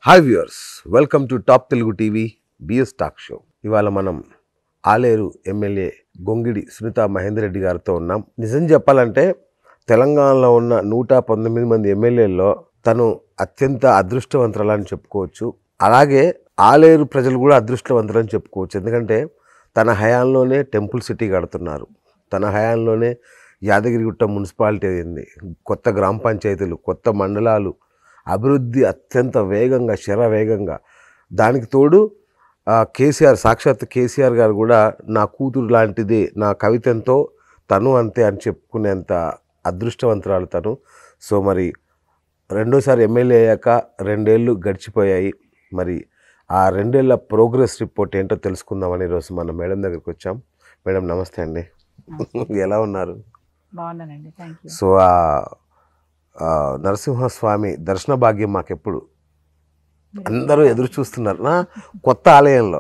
Hi viewers, welcome to top Telugu TV BS talk show. ఇవాళ మనం Aler MLA Gongidi Sunitha Mahender Reddy గారితో ఉన్నాం. నిజం చెప్పాలంటే తెలంగాణలో ఉన్న 119 మంది ఎమ్మెల్యేల్లో తను అత్యంత అదృష్టవంతురాలని చెప్పుకోవచ్చు. అలాగే ఆలేరు ప్రజలు కూడా అదృష్టవంతులని చెప్పుకోవచ్చు. ఎందుకంటే తన హయాంలోనే టెంపుల్ సిటీ కడుతున్నారు, తన హయాంలోనే యాదగిరిగుట్ట మున్సిపాలిటీ అయింది, కొత్త గ్రామ పంచాయతీలు, కొత్త మండలాలు, అభివృద్ధి అత్యంత వేగంగా శరవేగంగా. దానికి తోడు కేసీఆర్, సాక్షాత్ కేసీఆర్ గారు కూడా నా కూతురు లాంటిది, నా కవితంతో తను అంతే అని చెప్పుకునేంత అదృష్టవంతురాలు తను. సో మరి రెండోసారి ఎమ్మెల్యే అయ్యాక 2 ఏళ్ళు గడిచిపోయాయి. మరి ఆ 2 ఏళ్ళ ప్రోగ్రెస్ రిపోర్ట్ ఏంటో తెలుసుకుందామని ఈరోజు మన మేడం దగ్గరికి వచ్చాం. మేడం నమస్తే అండి, ఎలా ఉన్నారు? బాగున్నానండి, థ్యాంక్ యూ. సో నరసింహస్వామి దర్శన భాగ్యం మాకెప్పుడు అందరూ ఎదురు చూస్తున్నారు నా కొత్త ఆలయంలో.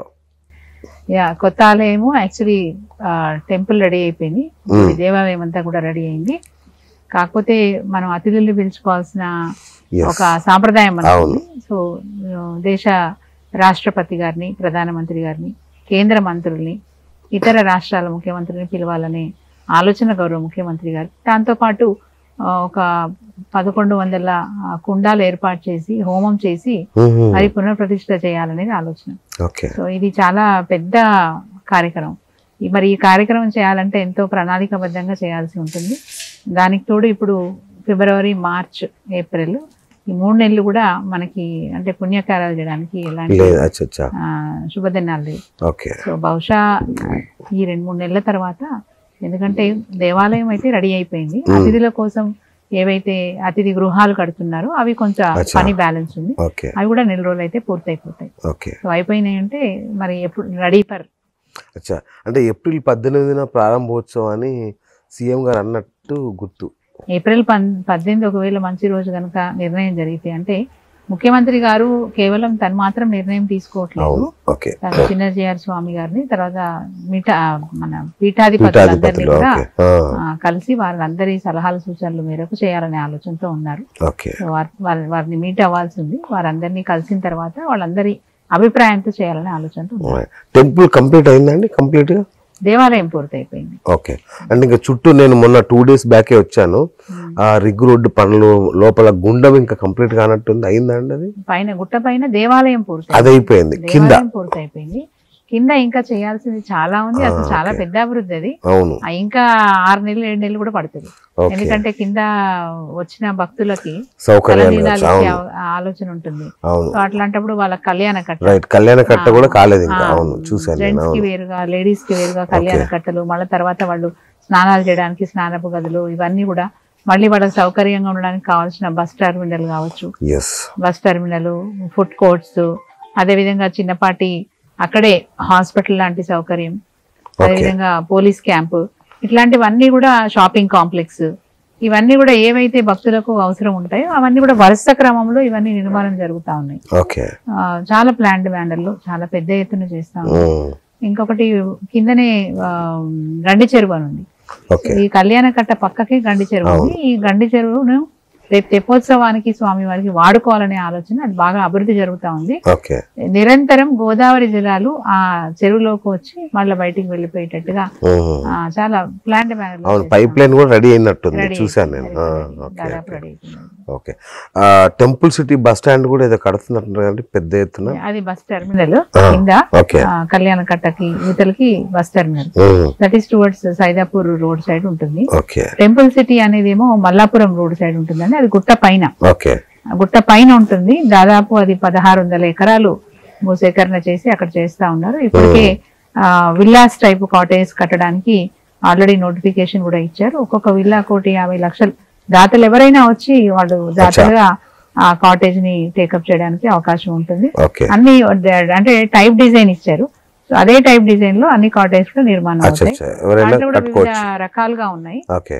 కొత్త ఆలయము యాక్చువల్లీ టెంపుల్ రెడీ అయిపోయింది, దేవాలయం అంతా కూడా రెడీ అయింది. కాకపోతే మనం అతిథుల్ని పిలుచుకోవాల్సిన ఒక సాంప్రదాయం మనకి. సో దేశ రాష్ట్రపతి గారిని, ప్రధానమంత్రి గారిని, కేంద్ర మంత్రుల్ని, ఇతర రాష్ట్రాల ముఖ్యమంత్రిని పిలవాలనే ఆలోచన గౌరవ ముఖ్యమంత్రి గారు. దాంతోపాటు ఒక 1100 కుండాలు ఏర్పాటు చేసి హోమం చేసి మరి పునఃప్రతిష్ఠ చేయాలనేది ఆలోచన. సో ఇది చాలా పెద్ద కార్యక్రమం. మరి ఈ కార్యక్రమం చేయాలంటే ఎంతో ప్రణాళికాబద్ధంగా చేయాల్సి ఉంటుంది. దానికి తోడు ఇప్పుడు ఫిబ్రవరి, మార్చ్, ఏప్రిల్ ఈ 3 నెలలు కూడా మనకి అంటే పుణ్యకార్యాలు చేయడానికి ఎలాంటి శుభదినాలు లేవు. సో బహుశా ఈ 2-3 నెలల తర్వాత, ఎందుకంటే దేవాలయం అయితే రెడీ అయిపోయింది, అతిథుల కోసం ఏవైతే అతిథి గృహాలు కడుతున్నారో అవి కొంచెం పని బ్యాలెన్స్ ఉంది, అవి కూడా 4 రోజులు అయితే పూర్తయిపోతాయి. సో అయిపోయినాయి అంటే మరి ఎప్పుడు రెడీ ఫర్. అంటే ఏప్రిల్ 18న ప్రారంభోత్సవం అని సీఎం గారు అన్నట్టు గుర్తు. ఏప్రిల్ 18 ఒకవేళ మంచి రోజు కనుక నిర్ణయం జరిగితే, అంటే ముఖ్యమంత్రి గారు కేవలం తను మాత్రం నిర్ణయం తీసుకోవట్లేదు, చిన్నజీఆర్ స్వామి గారిని, తర్వాత మన పీఠాధిపతులందరినీ కూడా కలిసి వాళ్ళందరి సలహాలు సూచనలు మేరకు చేయాలనే ఆలోచనతో ఉన్నారు. వారిని మీట్ అవ్వాల్సి ఉంది. వారందరినీ కలిసిన తర్వాత వాళ్ళందరి అభిప్రాయంతో చేయాలనే ఆలోచనతో ఉన్నారు. టెంపుల్ కంప్లీట్ అయిందండి? కంప్లీట్ గా దేవాలయం పూర్తయిపోయింది. ఓకే. అంటే ఇంకా చుట్టూ నేను మొన్న 2 days బ్యాకే వచ్చాను, ఆ రిగ్ రోడ్డు పనులు, లోపల గుండం ఇంకా కంప్లీట్ కానట్టుంది. అయిందండి అది? పైన గుట్ట పైన దేవాలయం పూర్తి అది అయిపోయింది, కింద పూర్తయిపోయింది. కింద ఇంకా చేయాల్సింది చాలా ఉంది. అసలు చాలా పెద్ద అభివృద్ధి అది. ఇంకా 6 నెలలు 7 నెలలు కూడా పడుతుంది. ఎందుకంటే కింద వచ్చిన భక్తులకి ఆలోచన ఉంటుంది. అట్లాంటప్పుడు వాళ్ళ కళ్యాణ కట్ట కూడా కాలేదు ఇంకా. జెంట్స్ కి వేరుగా, లేడీస్ కి వేరుగా కళ్యాణ కట్టలు, మళ్ళీ తర్వాత వాళ్ళు స్నానాలు చేయడానికి స్నానపు గదులు, ఇవన్నీ కూడా మళ్ళీ వాళ్ళకి సౌకర్యంగా ఉండడానికి కావాల్సిన బస్ టెర్మినల్ కావచ్చు, బస్ టెర్మినల్, ఫుడ్ కోర్ట్స్, అదేవిధంగా చిన్నపాటి అక్కడే హాస్పిటల్ లాంటి సౌకర్యం, అదేవిధంగా పోలీస్ క్యాంపు, ఇట్లాంటివన్నీ కూడా షాపింగ్ కాంప్లెక్స్, ఇవన్నీ కూడా ఏవైతే భక్తులకు అవసరం ఉంటాయో అవన్నీ కూడా వరుస క్రమంలో ఇవన్నీ నిర్మాణం జరుగుతా ఉన్నాయి. చాలా ప్లాండ్ మేనర్ లో చాలా పెద్ద ఎత్తున చేస్తా ఉన్నాయి. ఇంకొకటి కిందనే గండి చెరువు అని ఉంది. ఈ కళ్యాణ కట్ట పక్కకి గండి చెరువు ఉంది. ఈ గండి చెరువును రేపు తెప్పోత్సవానికి స్వామి వారికి వాడుకోవాలనే ఆలోచన, అది బాగా అభివృద్ధి జరుగుతా ఉంది. నిరంతరం గోదావరి జలాలు ఆ చెరువులోకి వచ్చి మళ్ళీ బయటికి వెళ్ళిపోయేటట్టుగా చాలా ప్లాంట్ పైప్ లైన్ కూడా రెడీ అయినట్టుంది, చూసాను నేను. దాదాపు రెడీ అయిపోయింది. Okay. Temple city bus stand కూడా ఏదో కడుతున్నట్టు పెద్ద ఎత్తున. అది బస్ టెర్మినల్ కింద కళ్యాణ కట్టకి యువతలకి bus terminal, that is towards Saidapur road side ఉంటుంది. టెంపుల్ సిటీ అనేది ఏమో మల్లాపురం రోడ్ సైడ్ ఉంటుందండి. అది గుట్ట పైన, గుట్ట పైన ఉంటుంది. దాదాపు అది 1600 ఎకరాలు భూసేకరణ చేసి అక్కడ చేస్తా ఉన్నారు. ఇప్పటికే విల్లాస్ టైప్ కాటేజ్ కట్టడానికి ఆల్రెడీ నోటిఫికేషన్ కూడా ఇచ్చారు. ఒక్కొక్క విల్లా 1,50 లక్షలు. దాతలు ఎవరైనా వచ్చి వాళ్ళు దాతలుగా ఆ కాటేజ్ ని టేకప్ చేయడానికి అవకాశం ఉంటుంది. అన్ని అంటే టైప్ డిజైన్ ఇచ్చారు. అదే టైప్ డిజైన్ లో అన్ని కాటేజ్ కూడా నిర్మాణం అవుతాయి. దాంట్లో కూడా వివిధ రకాలుగా ఉన్నాయి.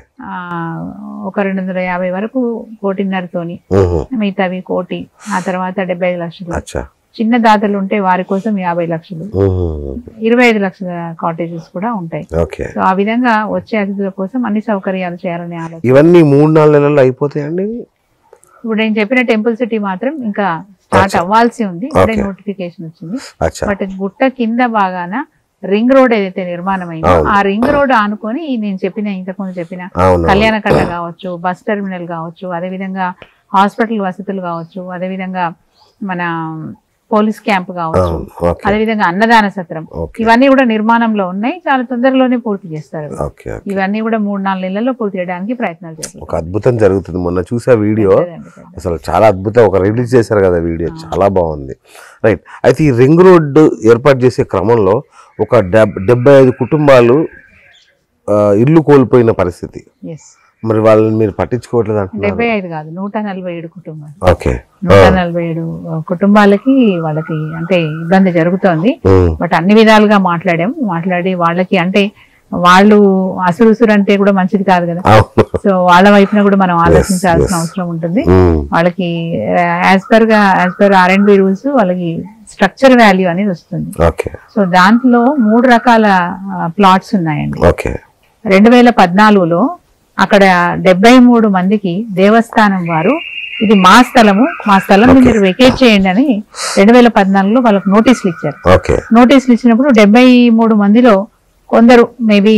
ఒక 250 వరకు 1.5 తోని, మిగతావి 1 కోటి, ఆ తర్వాత 75 లక్షలు. చిన్న దాతలు ఉంటే వారి కోసం 50 లక్షలు, 25 లక్షల కాటేజెస్ కూడా ఉంటాయి. సో ఆ విధంగా వచ్చే అతిథుల కోసం అన్ని సౌకర్యాలు చేయాలనే ఆలోచన. ఇవన్నీ 3-4 నెలల్లో అయిపోతాయండి. ఇప్పుడు నేను చెప్పిన టెంపుల్ సిటీ మాత్రం ఇంకా స్టార్ట్ అవ్వాల్సి ఉంది, ఇప్పుడే Okay. నోటిఫికేషన్ వచ్చింది. అచ్చా బట్ గుట్ట కింద బాగాన రింగ్ రోడ్ ఏదైతే నిర్మాణం అయిందో అవును. ఆ రింగ్ రోడ్ ఆనుకొని నేను చెప్పిన ఇంతకుముందు చెప్పిన అవును కళ్యాణకట్ట కావచ్చు, బస్ టెర్మినల్ కావచ్చు, అదేవిధంగా హాస్పిటల్ వసతులు కావచ్చు, అదేవిధంగా మన పోలీస్ క్యాంప్ కావచ్చు, అవును ఓకే అదేవిధంగా అన్నదాన సత్రం, ఓకే ఇవన్నీ కూడా నిర్మాణంలో ఉన్నాయి. చాలా తొందరలోనే పూర్తి చేస్తారు. Okay okay. ఇవన్నీ కూడా 3-4 నెలల్లో పూర్తి చేయడానికి ప్రయత్నాలు చేస్తారు. ఒక అద్భుతం జరుగుతుంది. మొన్న చూసా వీడియో, అసలు చాలా అద్భుతం. ఒక రిలీజ్ చేశారు కదా వీడియో, చాలా బాగుంది. రైట్. అయితే ఈ రింగ్ రోడ్ ఏర్పాటు చేసే క్రమంలో ఒక 75 కుటుంబాలు ఇల్లు కోల్పోయిన పరిస్థితి. ఎస్, మరి వాళ్ళని మీరు పట్టించుకోవట్లేదు అంటున్నారు. 75 కాదు, 147 కుటుంబాలు. ఓకే 147 కుటుంబాలకి వాళ్ళకి అంటే ఇబ్బంది జరుగుతోంది. బట్ అన్ని విధాలుగా మాట్లాడి వాళ్ళకి అంటే వాళ్ళు అసురుసురు అంటే కూడా మంచిది కాదు కదా. అవును సో వాళ్ళ వైపున కూడా మనం ఆలోచించాల్సిన అవసరం ఉంటుంది. వాళ్ళకి యాజ్ పర్ R&B రూల్స్ వాళ్ళకి స్ట్రక్చర్ వాల్యూ అనేది వస్తుంది. ఓకే సో దాంట్లో 3 రకాల ప్లాట్స్ ఉన్నాయండి. ఓకే 2014లో అక్కడ 73 మందికి దేవస్థానం వారు ఇది మా స్థలం మీరు వెకేట్ చేయండి అని 2014లో వాళ్ళకి నోటీసులు ఇచ్చారు. ఓకే నోటీసులు ఇచ్చినప్పుడు 73 మందిలో కొందరు మేబీ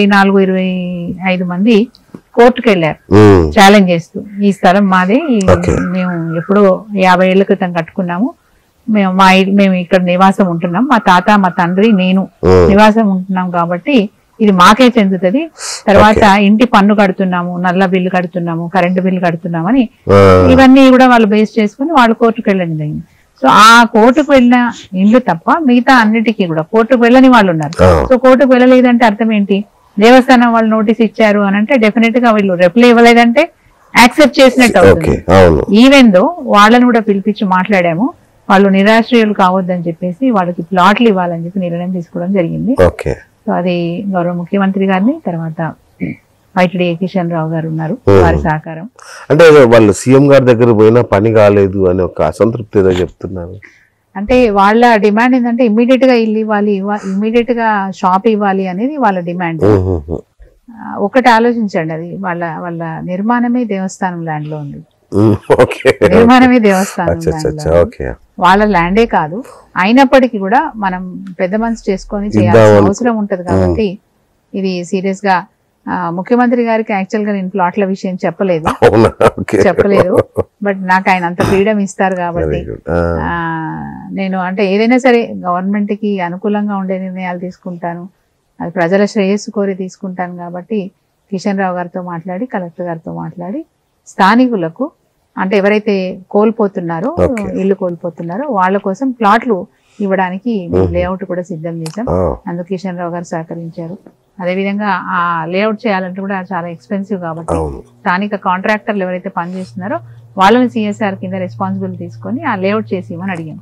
24-25 మంది కోర్టుకు వెళ్ళారు ఛాలెంజ్ చేస్తూ, ఈ స్థలం మాదే, మేము ఎప్పుడో 50 ఏళ్ల క్రితం కట్టుకున్నాము, మేము ఇక్కడ నివాసం ఉంటున్నాం, మా తాత మా తండ్రి నేను నివాసం ఉంటున్నాం కాబట్టి ఇది మాకే చెందుతుంది. తర్వాత ఇంటి పన్ను కడుతున్నాము, నల్ల బిల్లు కడుతున్నాము, కరెంటు బిల్లు కడుతున్నామని ఇవన్నీ కూడా వాళ్ళు బేస్ చేసుకుని వాళ్ళు కోర్టుకు వెళ్ళడం జరిగింది. సో ఆ కోర్టుకు వెళ్ళిన ఇండ్లు తప్ప మిగతా అన్నిటికీ కూడా కోర్టుకు వెళ్ళని వాళ్ళు ఉన్నారు. సో కోర్టుకు వెళ్ళలేదంటే అర్థం ఏంటి? దేవస్థానం వాళ్ళు నోటీస్ ఇచ్చారు అని అంటే డెఫినెట్ గా వీళ్ళు రిప్లై ఇవ్వలేదంటే యాక్సెప్ట్ చేసినట్టు అవుతుంది. ఈవెన్ దో వాళ్ళని కూడా పిలిపించి మాట్లాడాము, వాళ్ళు నిరాశ్రయులు కావద్దని చెప్పేసి వాళ్ళకి ప్లాట్లు ఇవ్వాలని చెప్పి నిర్ణయం తీసుకోవడం జరిగింది. సో అది గౌరవ ముఖ్యమంత్రి గారిని, తర్వాత వైటిడి కిషన్ రావు గారు ఉన్నారు, వారి సహకారం. అంటే వాళ్ళు సీఎం గారి దగ్గర పోయినా పని కాలేదు అని ఒక అసంతృప్తి ఏదో చెప్తున్నారు. అంటే వాళ్ళ డిమాండ్ ఏంటంటే ఇమ్మీడియట్ గా ఇల్లు ఇవ్వాలి, ఇమ్మీడియట్ గా షాప్ ఇవ్వాలి అనేది వాళ్ళ డిమాండ్. ఒకటి ఆలోచించండి, అది వాళ్ళ నిర్మాణమే దేవస్థానం ల్యాండ్ లో ఉంది. నిర్మాణమే దేవస్థానం ల్యాండ్ లో, వాళ్ళ ల్యాండే కాదు. అయినప్పటికీ కూడా మనం పెద్ద మనసు చేసుకొని చేయాల్సిన అవసరం ఉంటది. కాబట్టి ఇది సీరియస్ గా ముఖ్యమంత్రి గారికి యాక్చువల్ గా నేను ప్లాట్ల విషయం చెప్పలేదు, బట్ నాకు ఆయన అంత ఫ్రీడమ్ ఇస్తారు కాబట్టి నేను అంటే ఏదైనా సరే గవర్నమెంట్ కి అనుకూలంగా ఉండే నిర్ణయాలు తీసుకుంటాను, అది ప్రజల శ్రేయస్సు కోరి తీసుకుంటాను. కాబట్టి కిషన్ రావు గారితో మాట్లాడి, కలెక్టర్ గారితో మాట్లాడి స్థానికులకు అంటే ఎవరైతే కోల్పోతున్నారో ఇల్లు కోల్పోతున్నారో వాళ్ళ కోసం ప్లాట్లు ఇవ్వడానికి లేఅవుట్ కూడా సిద్ధం చేశాం. అందుకు కిషన్ రావు గారు సహకరించారు. అదేవిధంగా ఆ లేఅవుట్ చేయాలంటే కూడా చాలా ఎక్స్పెన్సివ్ కాబట్టి స్థానిక కాంట్రాక్టర్లు ఎవరైతే పనిచేస్తున్నారో వాళ్ళని CSR కింద రెస్పాన్సిబిలిటీ తీసుకొని ఆ లేఅవుట్ చేసి ఇవ్వమని అడిగాం.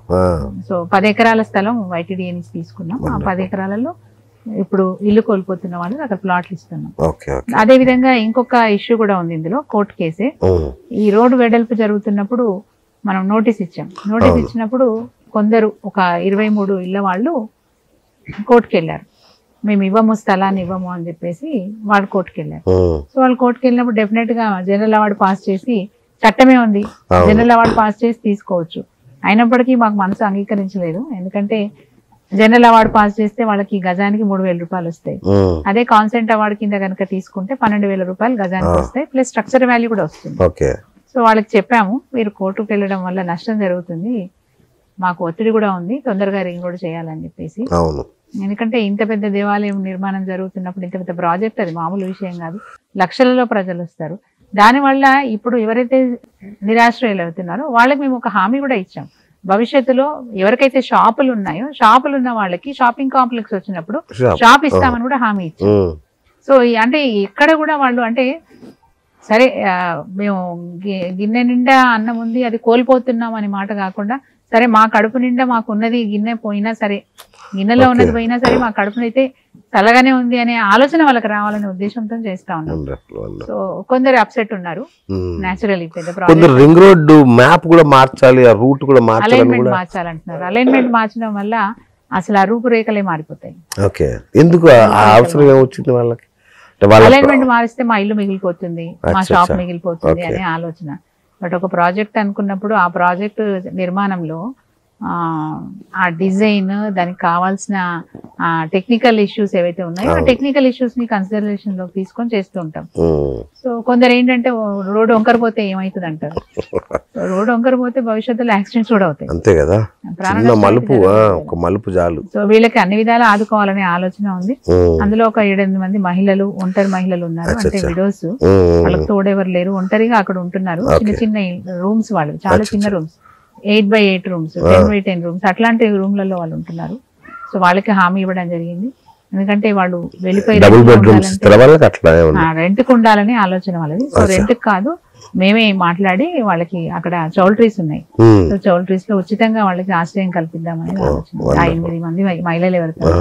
సో 10 ఎకరాల స్థలం YTDA నుంచి తీసుకున్నాం. ఆ 10 ఎకరాలలో ఇప్పుడు ఇల్లు కోల్పోతున్న వాళ్ళకి అక్కడ ప్లాట్లు ఇస్తున్నాం. అదే విధంగా ఇంకొక ఇష్యూ కూడా ఉంది ఇందులో, కోర్టు కేసే. ఈ రోడ్డు వెడల్పు జరుగుతున్నప్పుడు మనం నోటీస్ ఇచ్చాం. నోటీస్ ఇచ్చినప్పుడు కొందరు ఒక 23 ఇళ్ల వాళ్ళు కోర్టుకు వెళ్ళారు, మేము ఇవ్వము, స్థలాన్ని ఇవ్వము అని చెప్పేసి వాళ్ళు కోర్టుకు వెళ్ళారు. సో వాళ్ళు కోర్టుకు వెళ్ళినప్పుడు డెఫినెట్ గా జనరల్ అవార్డు పాస్ చేసి, చట్టమే ఉంది, జనరల్ అవార్డు పాస్ చేసి తీసుకోవచ్చు. అయినప్పటికీ మాకు మనసు అంగీకరించలేదు. ఎందుకంటే జనరల్ అవార్డు పాస్ చేస్తే వాళ్ళకి గజానికి 3,000 రూపాయలు వస్తాయి. అదే కాన్సెంట్ అవార్డు కింద కనుక తీసుకుంటే 12,000 రూపాయలు గజానికి వస్తాయి, ప్లస్ స్ట్రక్చర్ వాల్యూ కూడా వస్తుంది. సో వాళ్ళకి చెప్పాము, మీరు కోర్టుకు వెళ్ళడం వల్ల నష్టం జరుగుతుంది, మాకు ఒత్తిడి కూడా ఉంది, తొందరగా రింగ్ రోడ్ చేయాలని చెప్పేసి. ఎందుకంటే ఇంత పెద్ద దేవాలయం నిర్మాణం జరుగుతున్నప్పుడు, ఇంత పెద్ద ప్రాజెక్ట్, అది మామూలు విషయం కాదు, లక్షలలో ప్రజలు వస్తారు. దానివల్ల ఇప్పుడు ఎవరైతే నిరాశ్రయులు అవుతున్నారో వాళ్ళకి మేము ఒక హామీ కూడా ఇచ్చాం. భవిష్యత్తులో ఎవరికైతే షాపులు ఉన్నాయో, షాపులు ఉన్న వాళ్ళకి షాపింగ్ కాంప్లెక్స్ వచ్చినప్పుడు షాప్ ఇస్తామని కూడా హామీ ఇచ్చాం. సో అంటే ఎక్కడ కూడా వాళ్ళు అంటే సరే మేము గిన్నె నిండా అన్నం ఉంది అది కోల్పోతున్నాం అని మాట కాకుండా, సరే మా కడుపు నిండా మాకు ఉన్నది గిన్నె పోయినా సరే, గిన్నెలో ఉన్నది పోయినా సరే మా కడుపునైతే చల్లగానే ఉంది అనే ఆలోచన వాళ్ళకి రావాలనే ఉద్దేశంతో చేస్తా ఉన్నాం. సో కొందరు అప్సెట్ ఉన్నారు నేచురల్లీ, పెద్ద ప్రాబ్లం. రింగ్ రోడ్ మ్యాప్ కూడా మార్చాలి, ఆ రూట్ కూడా అలైన్మెంట్ మార్చాలంటున్నారు. అలైన్మెంట్ మార్చడం వల్ల అసలు ఆ రూపురేఖలే మారిపోతాయి. ఎందుకు అవసరం ఏమొచ్చింది వాళ్ళకి? అలైన్మెంట్ మారిస్తే మా ఇల్లు మిగిలిపోతుంది, మా షాప్ మిగిలిపోతుంది అనే ఆలోచన. బట్ ఒక ప్రాజెక్ట్ అనుకున్నప్పుడు ఆ ప్రాజెక్ట్ నిర్మాణంలో ఆ డిజైన్, దానికి కావాల్సిన టెక్నికల్ ఇష్యూస్ ఏవైతే ఉన్నాయో ఆ టెక్నికల్ ఇష్యూస్ ని కన్సిడరేషన్ లోకి తీసుకొని చేస్తూ ఉంటాం. సో కొందరు ఏంటంటే రోడ్ వంకర పోతే ఏమవుతుంది అంటారు. రోడ్ వంకర పోతే భవిష్యత్తులో యాక్సిడెంట్స్ కూడా అవుతాయి. అంతే కదా, ఒక మలుపు చాలు. సో వీళ్ళకి అన్ని విధాలు ఆదుకోవాలనే ఆలోచన ఉంది. అందులో ఒక 7-8 మంది మహిళలు, ఒంటరి మహిళలు ఉన్నారు, అంటే విడోస్. వాళ్ళకి తోడెవరు లేరు, ఒంటరిగా అక్కడ ఉంటున్నారు. చిన్న చిన్న రూమ్స్, వాళ్ళు చాలా చిన్న rooms, 8x8 rooms, 10x10 rooms, అట్లాంటి రూమ్లలో వాళ్ళు ఉంటున్నారు. సో వాళ్ళకి హామీ ఇవ్వడం జరిగింది. ఎందుకంటే వాళ్ళు వెళ్ళిపోయి రెంట్కి ఉండాలని ఆలోచన వాళ్ళది. సో రెంట్కి కాదు, మేమే మాట్లాడి వాళ్ళకి అక్కడ చౌల్ట్రీస్ ఉన్నాయి. సో చౌల్ట్రీస్ లో ఉచితంగా వాళ్ళకి ఆశ్రయం కల్పిద్దామని ఆలోచన. 8 మంది మహిళలు ఎవరికి.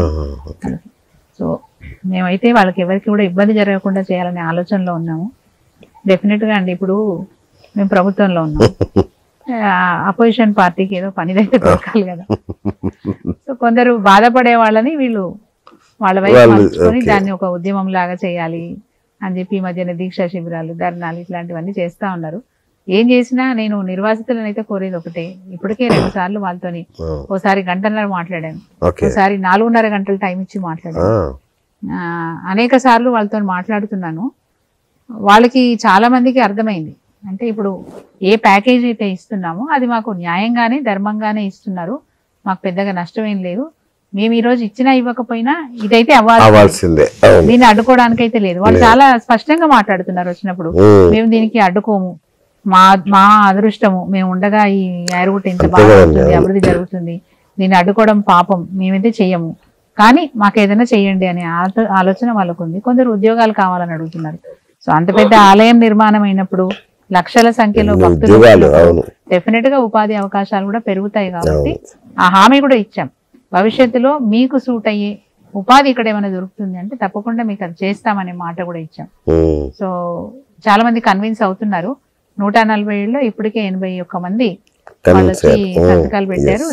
సో మేమైతే వాళ్ళకి ఎవరికి కూడా ఇబ్బంది జరగకుండా చేయాలనే ఆలోచనలో ఉన్నాము. డెఫినెట్ గా అండి, ఇప్పుడు మేము ప్రభుత్వంలో ఉన్నాము, అపోజిషన్ పార్టీకి ఏదో పనిదైతే దొరకాలి కదా. సో కొందరు బాధపడే వాళ్ళని వీళ్ళు వాళ్ళ వైపు మార్చుకొని దాన్ని ఒక ఉద్యమం లాగా చేయాలి అని చెప్పి ఈ మధ్యన దీక్షా శిబిరాలు, ధర్నాలు ఇట్లాంటివన్నీ చేస్తా ఉన్నారు. ఏం చేసినా నేను నిర్వాసితులను అయితే కోరేది ఒకటే. ఇప్పటికే 2 సార్లు వాళ్ళతోని, ఓసారి 1.5 గంటలు మాట్లాడాను, ఓసారి 4.5 గంటలు టైం ఇచ్చి మాట్లాడాను. అనేక సార్లు వాళ్ళతో మాట్లాడుతున్నాను. వాళ్ళకి చాలా మందికి అర్థమైంది, అంటే ఇప్పుడు ఏ ప్యాకేజ్ అయితే ఇస్తున్నామో అది మాకు న్యాయంగానే ధర్మంగానే ఇస్తున్నారు, మాకు పెద్దగా నష్టం ఏం లేదు, మేము ఈ రోజు ఇచ్చినా ఇవ్వకపోయినా ఇదైతే అవ్వాల్సిందే, దీన్ని అడ్డుకోవడానికైతే లేదు. వాళ్ళు చాలా స్పష్టంగా మాట్లాడుతున్నారు వచ్చినప్పుడు, మేము దీనికి అడ్డుకోము, మా అదృష్టము, మేము ఉండగా ఈ యారుగుట్ట ఇంత బాగా అభివృద్ధి జరుగుతుంది, దీన్ని అడ్డుకోవడం పాపం, మేమైతే చెయ్యము, కానీ మాకు ఏదైనా చెయ్యండి అనే ఆలోచన వాళ్ళకు ఉంది. కొందరు ఉద్యోగాలు కావాలని అడుగుతున్నారు. సో అంత పెద్ద ఆలయం నిర్మాణం అయినప్పుడు లక్షల సంఖ్యలో భక్తులు డెఫినెట్ గా ఉపాధి అవకాశాలు కూడా పెరుగుతాయి. కాబట్టి ఆ హామీ కూడా ఇచ్చాం, భవిష్యత్తులో మీకు సూట్ అయ్యే ఉపాధి ఇక్కడ ఏమైనా దొరుకుతుంది అంటే తప్పకుండా మీకు అది చేస్తామనే మాట కూడా ఇచ్చాం. సో చాలా మంది కన్విన్స్ అవుతున్నారు. 147లో ఇప్పటికే 81 మంది వాళ్ళకి సంతకాలు పెట్టారు.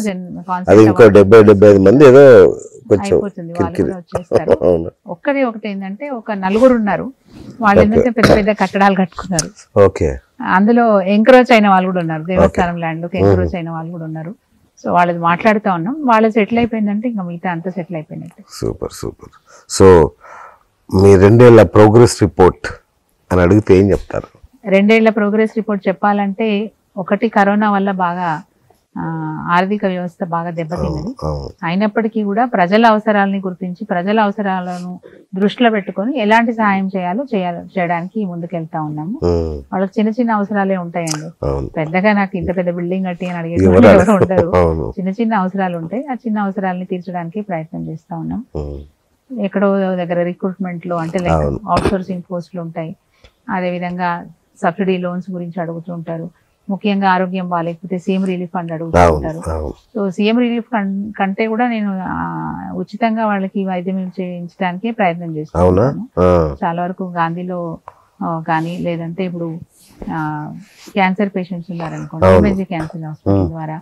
అయిపోతుంది, వాళ్ళు కూడా వచ్చేస్తారు. ఒకటి ఏంటంటే ఒక 4 ఉన్నారు, వాళ్ళు ఏంటంటే పెద్ద పెద్ద కట్టడాలు కట్టుకున్నారు. అందులో ఎంక్రోచ్ అయిన వాళ్ళు కూడా ఉన్నారు, దేవస్థానం ల్యాండ్ లోకి ఎంక్రోచ్ అయిన వాళ్ళు కూడా ఉన్నారు. సో వాళ్ళది మాట్లాడుతూ ఉన్నాం. వాళ్ళు సెటిల్ అయిపోయిందంటే ఇంకా మిగతా అంతా సెటిల్ అయిపోయినట్టు. Super super. సో మీ 2 ఏళ్ల ప్రోగ్రెస్ రిపోర్ట్ అని అడిగితే ఏం చెప్తారు? 2 ఏళ్ల ప్రోగ్రెస్ రిపోర్ట్ చెప్పాలంటే, ఒకటి కరోనా వల్ల బాగా ఆర్థిక వ్యవస్థ బాగా దెబ్బతిన్నది. అయినప్పటికీ కూడా ప్రజల అవసరాలని గుర్తించి, ప్రజల అవసరాలను దృష్టిలో పెట్టుకొని ఎలాంటి సహాయం చేయడానికి ముందుకెళ్తా ఉన్నాము. వాళ్ళకి చిన్న చిన్న అవసరాలే ఉంటాయండి, పెద్దగా నాకు ఇంత పెద్ద బిల్డింగ్ కట్టి అని అడిగే ఎవరు ఉండరు. చిన్న చిన్న అవసరాలు ఉంటాయి, ఆ చిన్న అవసరాలని తీర్చడానికి ప్రయత్నం చేస్తా ఉన్నాం. ఎక్కడో దగ్గర రిక్రూట్మెంట్ లో, అంటే లైక్ అవుట్ సోర్సింగ్ పోస్టులు ఉంటాయి. అదేవిధంగా సబ్సిడీ లోన్స్ గురించి అడుగుతూ ఉంటారు. ముఖ్యంగా ఆరోగ్యం బాగాలేకపోతే సీఎం రిలీఫ్ ఫండ్ అడుగుతూ ఉంటారు. సో సీఎం రిలీఫ్ కంటే కూడా నేను ఉచితంగా వాళ్ళకి వైద్యం చేయించడానికి ప్రయత్నం చేస్తున్నాను. చాలా వరకు గాంధీలో కానీ, లేదంటే ఇప్పుడు క్యాన్సర్ పేషెంట్స్ ఉన్నారనుకోండి, ఎంఎస్జీ క్యాన్సర్ హాస్పిటల్ ద్వారా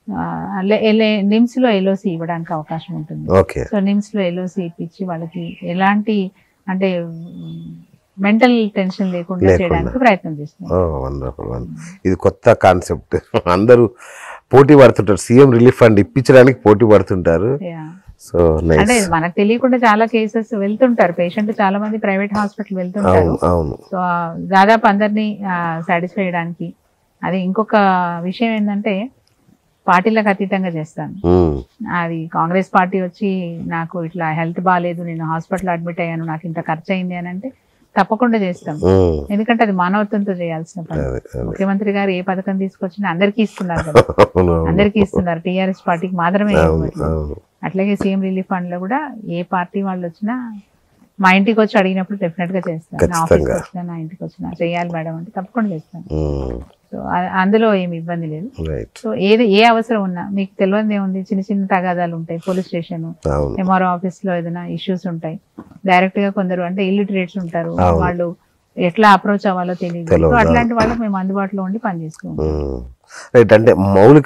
నిమ్స్ లో ఎల్ఓసి ఇవ్వడానికి అవకాశం ఉంటుంది. సో నిమ్స్ లో ఎల్ఓసి ఇప్పించి వాళ్ళకి ఎలాంటి, అంటే మెంటల్ టెన్షన్ లేకుండా చేయడానికి ప్రయత్నం చేస్తున్నాం. ఇది కొత్త కాన్సెప్ట్. అందరూ పోటీ పడుతుంటారు, సీఎం రిలీఫ్ ఫండ్ ఇప్పించడానికి పోటీ పడుతుంటారు. సో అంటే మనకు తెలియకుండా చాలా కేసెస్ వెళ్తుంటారు, పేషెంట్ చాలా మంది ప్రైవేట్ హాస్పిటల్ వెళ్తుంటారు. సో దాదాపు అందరినీ సాటిస్ఫై చేయడానికి. అది ఇంకొక విషయం ఏంటంటే, పార్టీలకు అతీతంగా చేస్తాను. అది కాంగ్రెస్ పార్టీ వచ్చి నాకు ఇట్లా హెల్త్ బాగాలేదు, నేను హాస్పిటల్ అడ్మిట్ అయ్యాను, నాకు ఇంత ఖర్చు అయింది అని అంటే తప్పకుండా చేస్తాం. ఎందుకంటే అది మానవత్వంతో చేయాల్సిన పని. ముఖ్యమంత్రి గారు ఏ పథకం తీసుకొచ్చినా అందరికీ ఇస్తున్నారు కదా, అందరికీ ఇస్తున్నారు, టీఆర్ఎస్ పార్టీకి మాత్రమే. అట్లాగే సీఎం రిలీఫ్ ఫండ్ లో కూడా ఏ పార్టీ వాళ్ళు వచ్చినా మా ఇంటికి వచ్చి అడిగినప్పుడు డెఫినెట్ గా చేస్తాను. నా ఆఫీస్కి వచ్చినా, నా ఇంటికి వచ్చినా చేయాలి మేడం అంటే తప్పకుండా చేస్తాను. సో అందులో ఏమి ఇబ్బంది లేదు. సో ఏ అవసరం ఉన్నా, మీకు తెలియదు ఏముంది, చిన్న చిన్న తగాదాలు ఉంటాయి, పోలీస్ స్టేషన్, ఎంఆర్ఓ ఆఫీస్ లో ఏదైనా ఇష్యూస్ ఉంటాయి. డైరెక్ట్ గా కొందరు అంటే ఇల్లిటరేట్స్ ఉంటారు, వాళ్ళు ఎట్లా అప్రోచ్ అవ్వాలో తెలియదు. సో అట్లాంటి వాళ్ళకి మేము అందుబాటులో ఉండి పనిచేస్తాం. రైట్. అంటే మౌలిక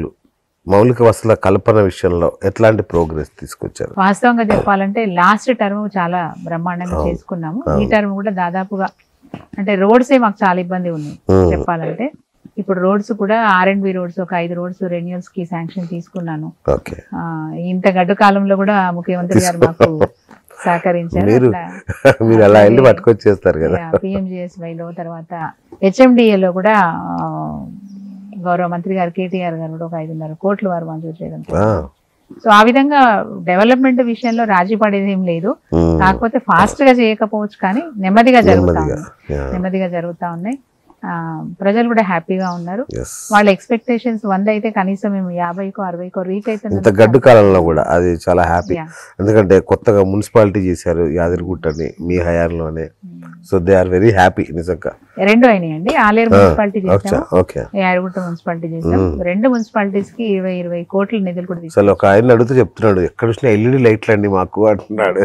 వసతుల కల్పన విషయంలో ఎట్లాంటి ప్రోగ్రెస్ తీసుకొచ్చారు? వాస్తవంగా చెప్పాలంటే లాస్ట్ టర్మ్ చాలా బ్రహ్మాండంగా చేసుకున్నాము. ఈ టర్మ్ కూడా దాదాపుగా, అంటే రోడ్సే మాకు చాలా ఇబ్బంది ఉంది చెప్పాలంటే. ఇప్పుడు రోడ్స్ కూడా R&B రోడ్స్ ఒక 5 రోడ్స్ రెన్యూల్స్ కి శాంక్షన్ తీసుకున్నాను. ఓకే. ఇంత గడ్డు కాలంలో కూడా ముఖ్యమంత్రి గారు మాకు సహకరించారు. మీరు అలా వెళ్ళి పట్టుకొచ్చేస్తారు కదా. PMGSYలో తర్వాత HMDAలో కూడా గౌరవ మంత్రి గారు KTR గారు కూడా ఒక 5.5 కోట్లు వారు మంజూరు చేయడం. సో ఆ విధంగా డెవలప్మెంట్ విషయంలో రాజీ పడేది ఏం లేదు. కాకపోతే ఫాస్ట్ గా చేయకపోవచ్చు కానీ నెమ్మదిగా జరుగుతా ఉన్నాయి. ప్రజలు కూడా హ్యాపీగా ఉన్నారు. వాళ్ళ ఎక్స్పెక్టేషన్స్ 100 అయితే కనీసం మేము 50కో 60కో రీచ్ అయితే ఇంత గడ్డు కాలంలో కూడా అది చాలా హ్యాపీ. ఎందుకంటే కొత్తగా మున్సిపాలిటీ చేశారు యాదగిరిగుట్టని మీ హయాంలోనే. So they are very happy. నిజంగా 2 అయినాయండి. ఆలేరు మున్సిపాలిటీ చేసాం, యాదగిరిగుట్ట మున్సిపాలిటీ చేసాం. 2 మున్సిపాలిటీస్ కి 20 కోట్ల నిధులు కూడా తీసుకున్నాం. అసలు ఒక ఆయన అడుగుతూ చెప్తున్నాడు ఎక్కడ చూసినా LED లైట్లు అండి మాకు అంటున్నాడు.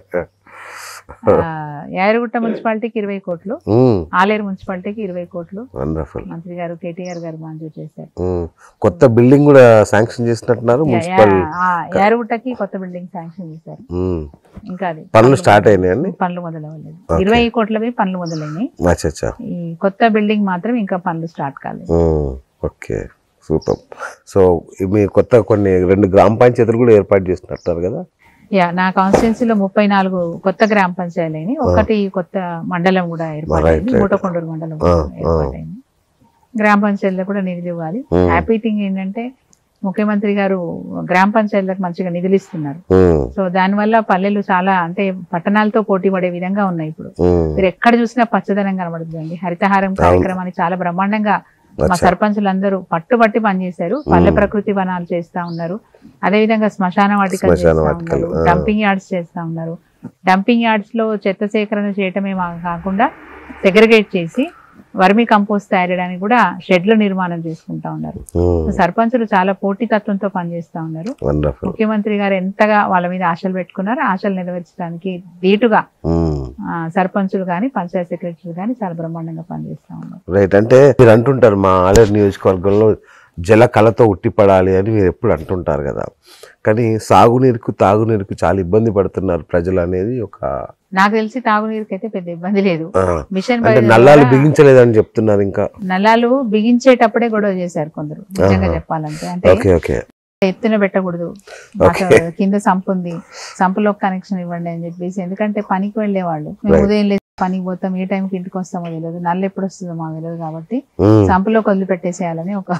యాదగిరిగుట్ట మున్సిపాలిటీకి 20 కోట్లు, ఆలేరు మున్సిపాలిటీకి 20 కోట్లు మంత్రి గారు KTR గారు మంజూరు చేశారు. కొత్త బిల్డింగ్ కూడా శాంక్షన్ చేసినట్టున్నారు. యాదగిరిగుట్టకి కొత్త బిల్డింగ్ శాంక్షన్ చేశారు. ఇంకా అది పనులు స్టార్ట్ అయినాయండి. పనులు మొదలవ్వలేదు. 20 కోట్లవి పనులు మొదలైనాయి. ఈ కొత్త బిల్డింగ్ మాత్రం ఇంకా పనులు స్టార్ట్ కాలేదు. Okay, super. సో మీ కొత్త కొన్ని 2 గ్రామ పంచాయతీలు కూడా ఏర్పాటు చేసినట్టారు కదా. నా కాన్స్టిట్యున్సీలో 34 కొత్త గ్రామ పంచాయతీలని, ఒకటి కొత్త మండలం కూడా ఏర్పాటైంది, మూటకొండూరు మండలం ఏర్పాటైంది. గ్రామ పంచాయతీలకు కూడా నిధులు ఇవ్వాలి. హ్యాపీ థింగ్ ఏంటంటే ముఖ్యమంత్రి గారు గ్రామ పంచాయతీలకు మంచిగా నిధులు ఇస్తున్నారు. సో దానివల్ల పల్లెలు చాలా అంటే పట్టణాలతో పోటీ పడే విధంగా ఉన్నాయి. ఇప్పుడు మీరు ఎక్కడ చూసినా పచ్చదనం కనబడుతుందండి. హరితహారం కార్యక్రమాన్ని చాలా బ్రహ్మాండంగా మా సర్పంచులందరూ పట్టుబట్టి పనిచేశారు. పల్లె ప్రకృతి వనాలు చేస్తా ఉన్నారు. అదేవిధంగా శ్మశాన వాటికలు చేస్తా ఉన్నారు. డంపింగ్ యార్డ్స్ చేస్తా ఉన్నారు. డంపింగ్ యార్డ్స్ లో చెత్త సేకరణ చేయటమే కాకుండా సెగ్రిగేట్ చేసి వర్మీ కంపోస్ట్ తయారు చేయడానికి కూడా షెడ్లు నిర్మాణం చేసుకుంటా ఉన్నారు. సర్పంచులు చాలా పోటీతత్వంతో పనిచేస్తా ఉన్నారు. ముఖ్యమంత్రి గారు ఎంతగా వాళ్ళ మీద ఆశలు పెట్టుకున్నారో ఆశలు నెరవేర్చడానికి ధీటుగా సర్పంచులు కానీ పంచాయత్ సెక్రటరీలు కానీ చాలా బ్రహ్మాండంగా పనిచేస్తా ఉన్నారు. రైట్. అంటే మీరు అంటుంటారు మా ఆలేరు నియోజకవర్గంలో జల కళతో ఉట్టిపడాలి అని మీరు ఎప్పుడు అంటుంటారు కదా, కానీ సాగునీరుకు తాగునీరుకు చాలా ఇబ్బంది పడుతున్నారు ప్రజలు అనేది ఒక నాకు తెలిసి తాగునీరుకి అయితే పెద్ద ఇబ్బంది లేదు. మిషన్ నల్లాలు బిగించలేదని చెప్తున్నారు. ఇంకా నల్లాలు బిగించేటప్పుడే గొడవ చేశారు కొందరు. నిజంగా చెప్పాలంటే అంటే ఎత్తున పెట్టకూడదు, కింద సంపు ఉంది, సంపులో కనెక్షన్ ఇవ్వండి అని చెప్పేసి. ఎందుకంటే పనికి వెళ్ళేవాళ్ళు, మేము ఉదయం లేదు పనికి పోతాం, ఏ టైంకి ఇంటికి వస్తామో తెలియదు, నల్ల ఎప్పుడు వస్తుందో మాకు తెలియదు, కాబట్టి సంపులోకి వదిలిపెట్టేసేయాలని ఒక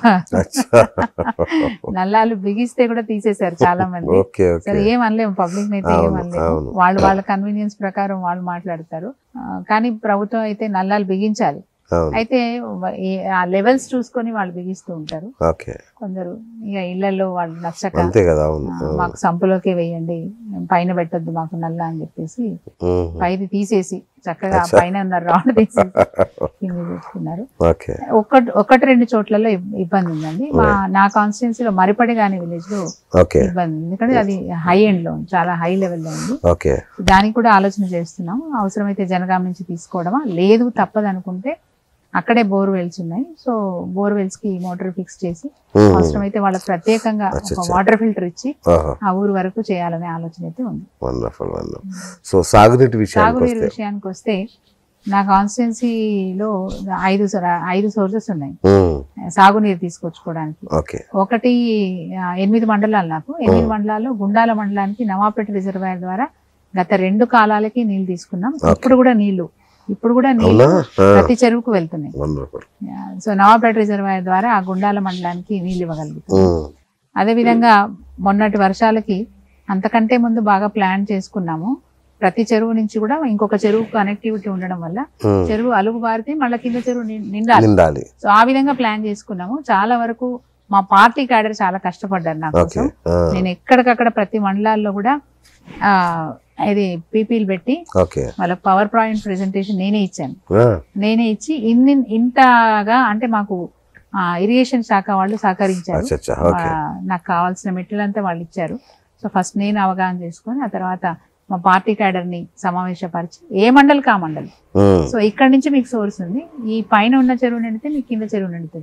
నల్లాలు బిగిస్తే కూడా తీసేశారు చాలా మంది. సరే ఏమనలేము, పబ్లిక్ అయితే ఏమనలేము, వాళ్ళ కన్వీనియన్స్ ప్రకారం వాళ్ళు మాట్లాడతారు. కానీ ప్రభుత్వం అయితే నల్లాలు బిగించాలి. అయితే ఆ లెవెల్స్ చూసుకొని వాళ్ళు బిగిస్తూ ఉంటారు. కొందరు ఇక ఇళ్లలో వాళ్ళు నచ్చక మాకు సంపులోకే వేయండి, పైన పెట్టద్దు మాకు నల్ల అని చెప్పేసి పైది తీసేసి చక్కగా పైన ఉన్న రాడ్ తీసి కింద పెట్టుకున్నారు. 1-2 చోట్లలో ఇబ్బంది ఉందండి. నా కాన్స్టిట్యున్సీలో మరిపడి గాని విలేజ్ లో ఇబ్బంది, ఎందుకంటే అది హై ఎండ్ లో చాలా హై లెవెల్ లో ఉంది. దానికి కూడా ఆలోచన చేస్తున్నాం. అవసరమైతే జనగాం నుంచి తీసుకోవడమా, లేదు తప్పదు అనుకుంటే అక్కడే బోర్వెల్స్ ఉన్నాయి. సో బోర్వెల్స్ కి మోటార్ ఫిక్స్ చేసి అవసరమైతే వాళ్ళకి ప్రత్యేకంగా ఒక వాటర్ ఫిల్టర్ ఇచ్చి ఆ ఊరు వరకు చేయాలనే ఆలోచన అయితే ఉంది. సో సాగునీటి విషయానికి వస్తే నా కాన్స్టిట్యున్సీలో 5 సోర్సెస్ ఉన్నాయి సాగునీరు తీసుకొచ్చుకోవడానికి. ఒకటి 8 మండలాలు, నాకు 8 మండలాల్లో గుండాల మండలానికి నవాపేట రిజర్వాయర్ ద్వారా గత 2 కాలాలకి నీళ్లు తీసుకున్నాం. ఇప్పుడు కూడా నీళ్లు ప్రతి చెరువుకు వెళ్తున్నాయి. సో నవాపేట రిజర్వాయర్ ద్వారా ఆ గుండాల మండలానికి నీళ్లు ఇవ్వగలుగుతాం. అదేవిధంగా మొన్నటి వర్షాలకి అంతకంటే ముందు బాగా ప్లాన్ చేసుకున్నాము. ప్రతి చెరువు నుంచి కూడా ఇంకొక చెరువు కనెక్టివిటీ ఉండడం వల్ల చెరువు అలుగు బారితే మళ్ళీ కింద చెరువు నిండాలి. సో ఆ విధంగా ప్లాన్ చేసుకున్నాము. చాలా వరకు మా పార్టీ క్యాడర్ చాలా కష్టపడ్డారు నా కోసం. నేను ఎక్కడికక్కడ ప్రతి మండలాల్లో కూడా ఇది పీపీలు పెట్టి వాళ్ళ పవర్ పాయింట్ ప్రెజెంటేషన్ నేనే ఇచ్చి ఇంతగా అంటే మాకు ఇరిగేషన్ శాఖ వాళ్ళు సహకరించారు. నాకు కావాల్సిన మెటీరియల్ అంతా వాళ్ళు ఇచ్చారు. సో ఫస్ట్ నేను అవగాహన చేసుకొని ఆ తర్వాత మా పార్టీ క్యాడర్ ని సమావేశపరిచి ఏ మండలికి ఆ మండలి. సో ఇక్కడ నుంచి మీకు సోర్స్ ఉంది, ఈ పైన ఉన్న చెరువు నిండితే మీకు కింద చెరువు నిండుతుంది,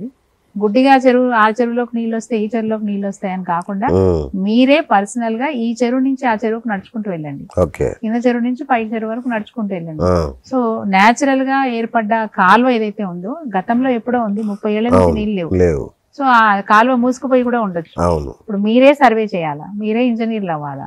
గుడ్డిగా ఆ చెరువులోకి నీళ్ళు వస్తాయి, ఈ చెరువులోకి నీళ్ళు వస్తాయని కాకుండా మీరే పర్సనల్ గా ఈ చెరువు నుంచి ఆ చెరువుకు నడుచుకుంటూ వెళ్ళండి, కింద చెరువు నుంచి పై చెరువు వరకు నడుచుకుంటూ వెళ్ళండి. సో నేచురల్ గా ఏర్పడ్డ కాలువ ఏదైతే ఉందో గతంలో ఎప్పుడో ఉంది, 30 ఏళ్ల నుంచి నీళ్ళు లేవు. సో ఆ కాలువ మూసుకుపోయి కూడా ఉండొచ్చు. ఇప్పుడు మీరే సర్వే చేయాలా, మీరే ఇంజనీర్లు అవ్వాలా,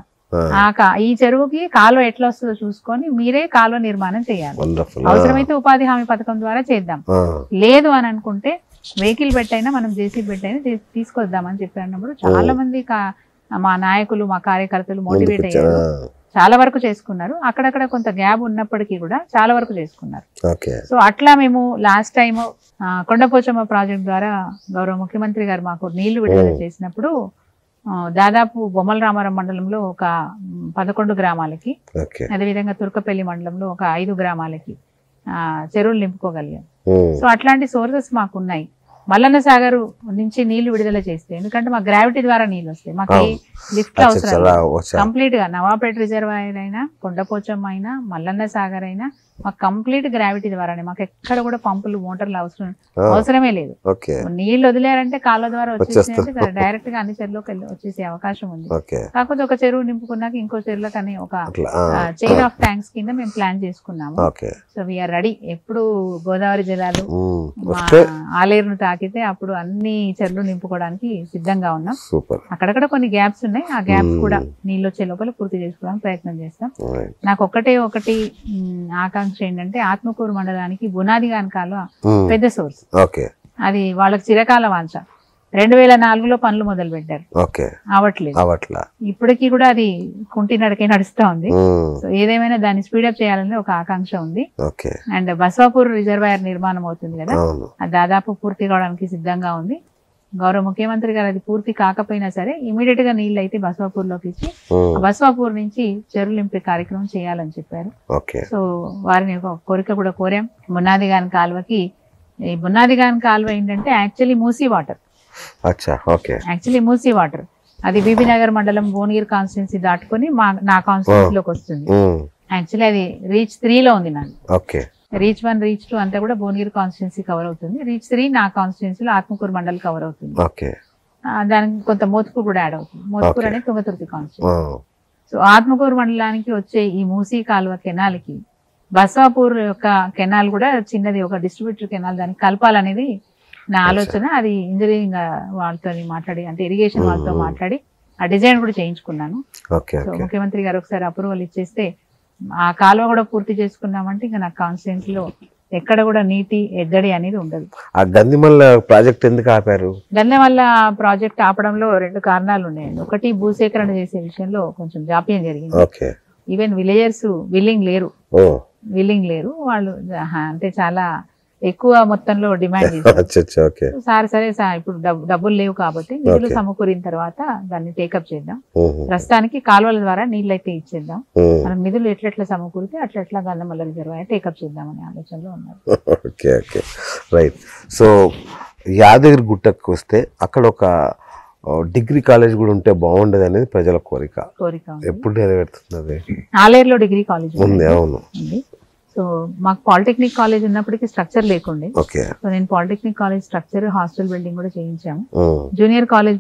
ఈ చెరువుకి కాలువ ఎట్లా వస్తుందో చూసుకొని మీరే కాలువ నిర్మాణం చేయాలి. అవసరమైతే ఉపాధి హామీ పథకం ద్వారా చేద్దాం, లేదు అని అనుకుంటే వెహికల్ పెట్టైనా మనం జేసీబీ పెట్టైనా తీసుకొద్దామని చెప్పినప్పుడు చాలా మంది మా నాయకులు మా కార్యకర్తలు మోటివేట్ అయ్యారు, చాలా వరకు చేసుకున్నారు. అక్కడక్కడ కొంత గ్యాప్ ఉన్నప్పటికీ కూడా చాలా వరకు చేసుకున్నారు. సో అట్లా మేము లాస్ట్ టైం కొండపోచమ్మ ప్రాజెక్ట్ ద్వారా గౌరవ ముఖ్యమంత్రి గారు మాకు నీళ్లు విడుదల చేసినప్పుడు దాదాపు బొమ్మల రామారం మండలంలో ఒక 11 గ్రామాలకి, అదేవిధంగా తుర్కపల్లి మండలంలో ఒక 5 గ్రామాలకి చెరువులు నింపుకోగలిగాం. సో అట్లాంటి సోర్సెస్ మాకు ఉన్నాయి. మల్లన్న సాగర్ నుంచి నీళ్లు విడుదల చేస్తే, ఎందుకంటే మాకు గ్రావిటీ ద్వారా నీళ్ళు వస్తాయి, మాకు ఏ లిఫ్ట్ అవసరం, కంప్లీట్ గా నవాపేట రిజర్వాయర్ అయినా కొండపోచమ్మ అయినా మల్లన్న సాగర్ అయినా మాకు కంప్లీట్ గ్రావిటీ ద్వారానే, మాకు ఎక్కడ కూడా పంపులు మోటార్లు అవసరమే లేదు. నీళ్లు వదిలేరంటే కాలువ ద్వారా వచ్చేసి డైరెక్ట్ గా అన్ని చెరువులోకి వచ్చేసే అవకాశం ఉంది. కాకపోతే ఒక చెరువు నింపుకున్నాక ఇంకో చెరువులకు అని ఒక చైన్ ఆఫ్ ట్యాంక్స్ కింద మేము ప్లాన్ చేసుకున్నాము. So we are ready. ఎప్పుడు గోదావరి జలాలు ఆలేరును తాకితే అప్పుడు అన్ని చెరువులు నింపుకోవడానికి సిద్ధంగా ఉన్నాం. అక్కడక్కడ కొన్ని గ్యాప్స్ ఉన్నాయి, ఆ గ్యాప్స్ కూడా నీళ్ళు వచ్చే లోపల పూర్తి చేసుకోవడానికి ప్రయత్నం చేస్తాం. నాకు ఒకటి ఆకాంక్ష ఏంటంటే ఆత్మకూరు మండలానికి బునాదిగాన్ కాలువ పెద్ద సోర్స్, అది వాళ్ళకి చిరకాల వాంఛ. 2004లో పనులు మొదలు పెట్టారు, అవట్లేదు. ఇప్పటికీ కూడా అది కుంటి నడకే నడుస్తా ఉంది. సో ఏదేమైనా దాన్ని స్పీడప్ చేయాలని ఒక ఆకాంక్ష ఉంది. అండ్ బసవాపూర్ రిజర్వాయర్ నిర్మాణం అవుతుంది కదా, అది దాదాపు పూర్తి కావడానికి సిద్ధంగా ఉంది. గౌరవ ముఖ్యమంత్రి గారు అది పూర్తి కాకపోయినా సరే ఇమీడియట్ గా నీళ్ళు అయితే బసవాపూర్ లోకి ఇచ్చి బసవాపూర్ నుంచి చెరువులు నింపే కార్యక్రమం చేయాలని చెప్పారు. సో వారిని ఒక కోరిక కూడా కోరాం. బునాదిగాన్ కాలువకి, ఈ బునాదిగాన్ కాలువ ఏంటంటే actually Musi water, Musi water అది బీబీ నగర్ మండలం భువనగిరి కాన్స్టిట్యున్సీ దాటుకొని నా కాన్స్టిట్యున్సీ లోకి వస్తుంది. యాక్చువల్లీ అది రీచ్ 3లో ఉంది నాకు. రీచ్ 1 రీచ్ 2 అంతా కూడా భువనగిరి కాన్స్టిట్యున్సీ కవర్ అవుతుంది. రీచ్ 3 నా కాన్స్టిట్యున్సీలో ఆత్మకూరు మండల్ కవర్ అవుతుంది. దానికి కొంత మోత్కూరు కూడా యాడ్ అవుతుంది. మోత్కూరు అనేది తుంగతుర్తి కాన్స్టిట్యున్సీ. సో ఆత్మకూరు మండలానికి వచ్చే ఈ మూసీ కాలువ కెనాల్కి బసవాపూర్ యొక్క కెనాల్ కూడా చిన్నది, ఒక డిస్ట్రిబ్యూటర్ కెనాల్, దానికి కలపాలనేది నా ఆలోచన. అది ఇంజనీరింగ్ వాళ్ళతో మాట్లాడి, అంటే ఇరిగేషన్ వాళ్ళతో మాట్లాడి ఆ డిజైన్ కూడా చేయించుకున్నాను. సో ముఖ్యమంత్రి గారు ఒకసారి అప్రూవల్ ఇచ్చేస్తే ఆ కాలువ కూడా పూర్తి చేసుకున్నామంటే ఇంకా నా కాన్స్టిట్యున్సీ లో ఎక్కడ కూడా నీటి ఎద్దడి అనేది ఉండదు. ఆ గందిమల్ల ప్రాజెక్ట్ ఎందుకు ఆపారు? గందిమల్ల ప్రాజెక్ట్ ఆపడంలో 2 కారణాలు ఉన్నాయండి. ఒకటి, భూసేకరణ చేసే విషయంలో కొంచెం జాప్యం జరిగింది. ఈవెన్ విలేజర్స్ విల్లింగ్ లేరు వాళ్ళు, అంటే చాలా ఎక్కువ మొత్తంలో డిమాండ్ చేశారు. సరే ఇప్పుడు డబ్బులు లేవు కాబట్టి నిధులు సమకూరిన తర్వాత దాన్ని టేకప్ చేద్దాం, ప్రస్తుతానికి కాలువల ద్వారా నీళ్ళు అయితే ఇచ్చేద్దాం, మనం నిధులు ఎట్లెట్లా సమకూరితే అట్లా గంధమల్ల రిజర్వాయర్ టేకప్ చేద్దామనే ఆలోచనలో ఉన్నారు. రైట్. సో యాదగిరి గుట్టకు వస్తే అక్కడ ఒక డిగ్రీ కాలేజ్ కూడా ఉంటే బాగుండదు అనేది ప్రజల కోరిక. ఎప్పుడు నెరవేరుతున్నది? ఆలేరులో డిగ్రీ కాలేజ్ ఉంది. అవును. సో మాకు పాలిటెక్నిక్ కాలేజ్ ఉన్నప్పటికీ స్ట్రక్చర్ లేకుండే. సో నేను polytechnic college structure, hostel building కూడా చేయించాము. జూనియర్ కాలేజ్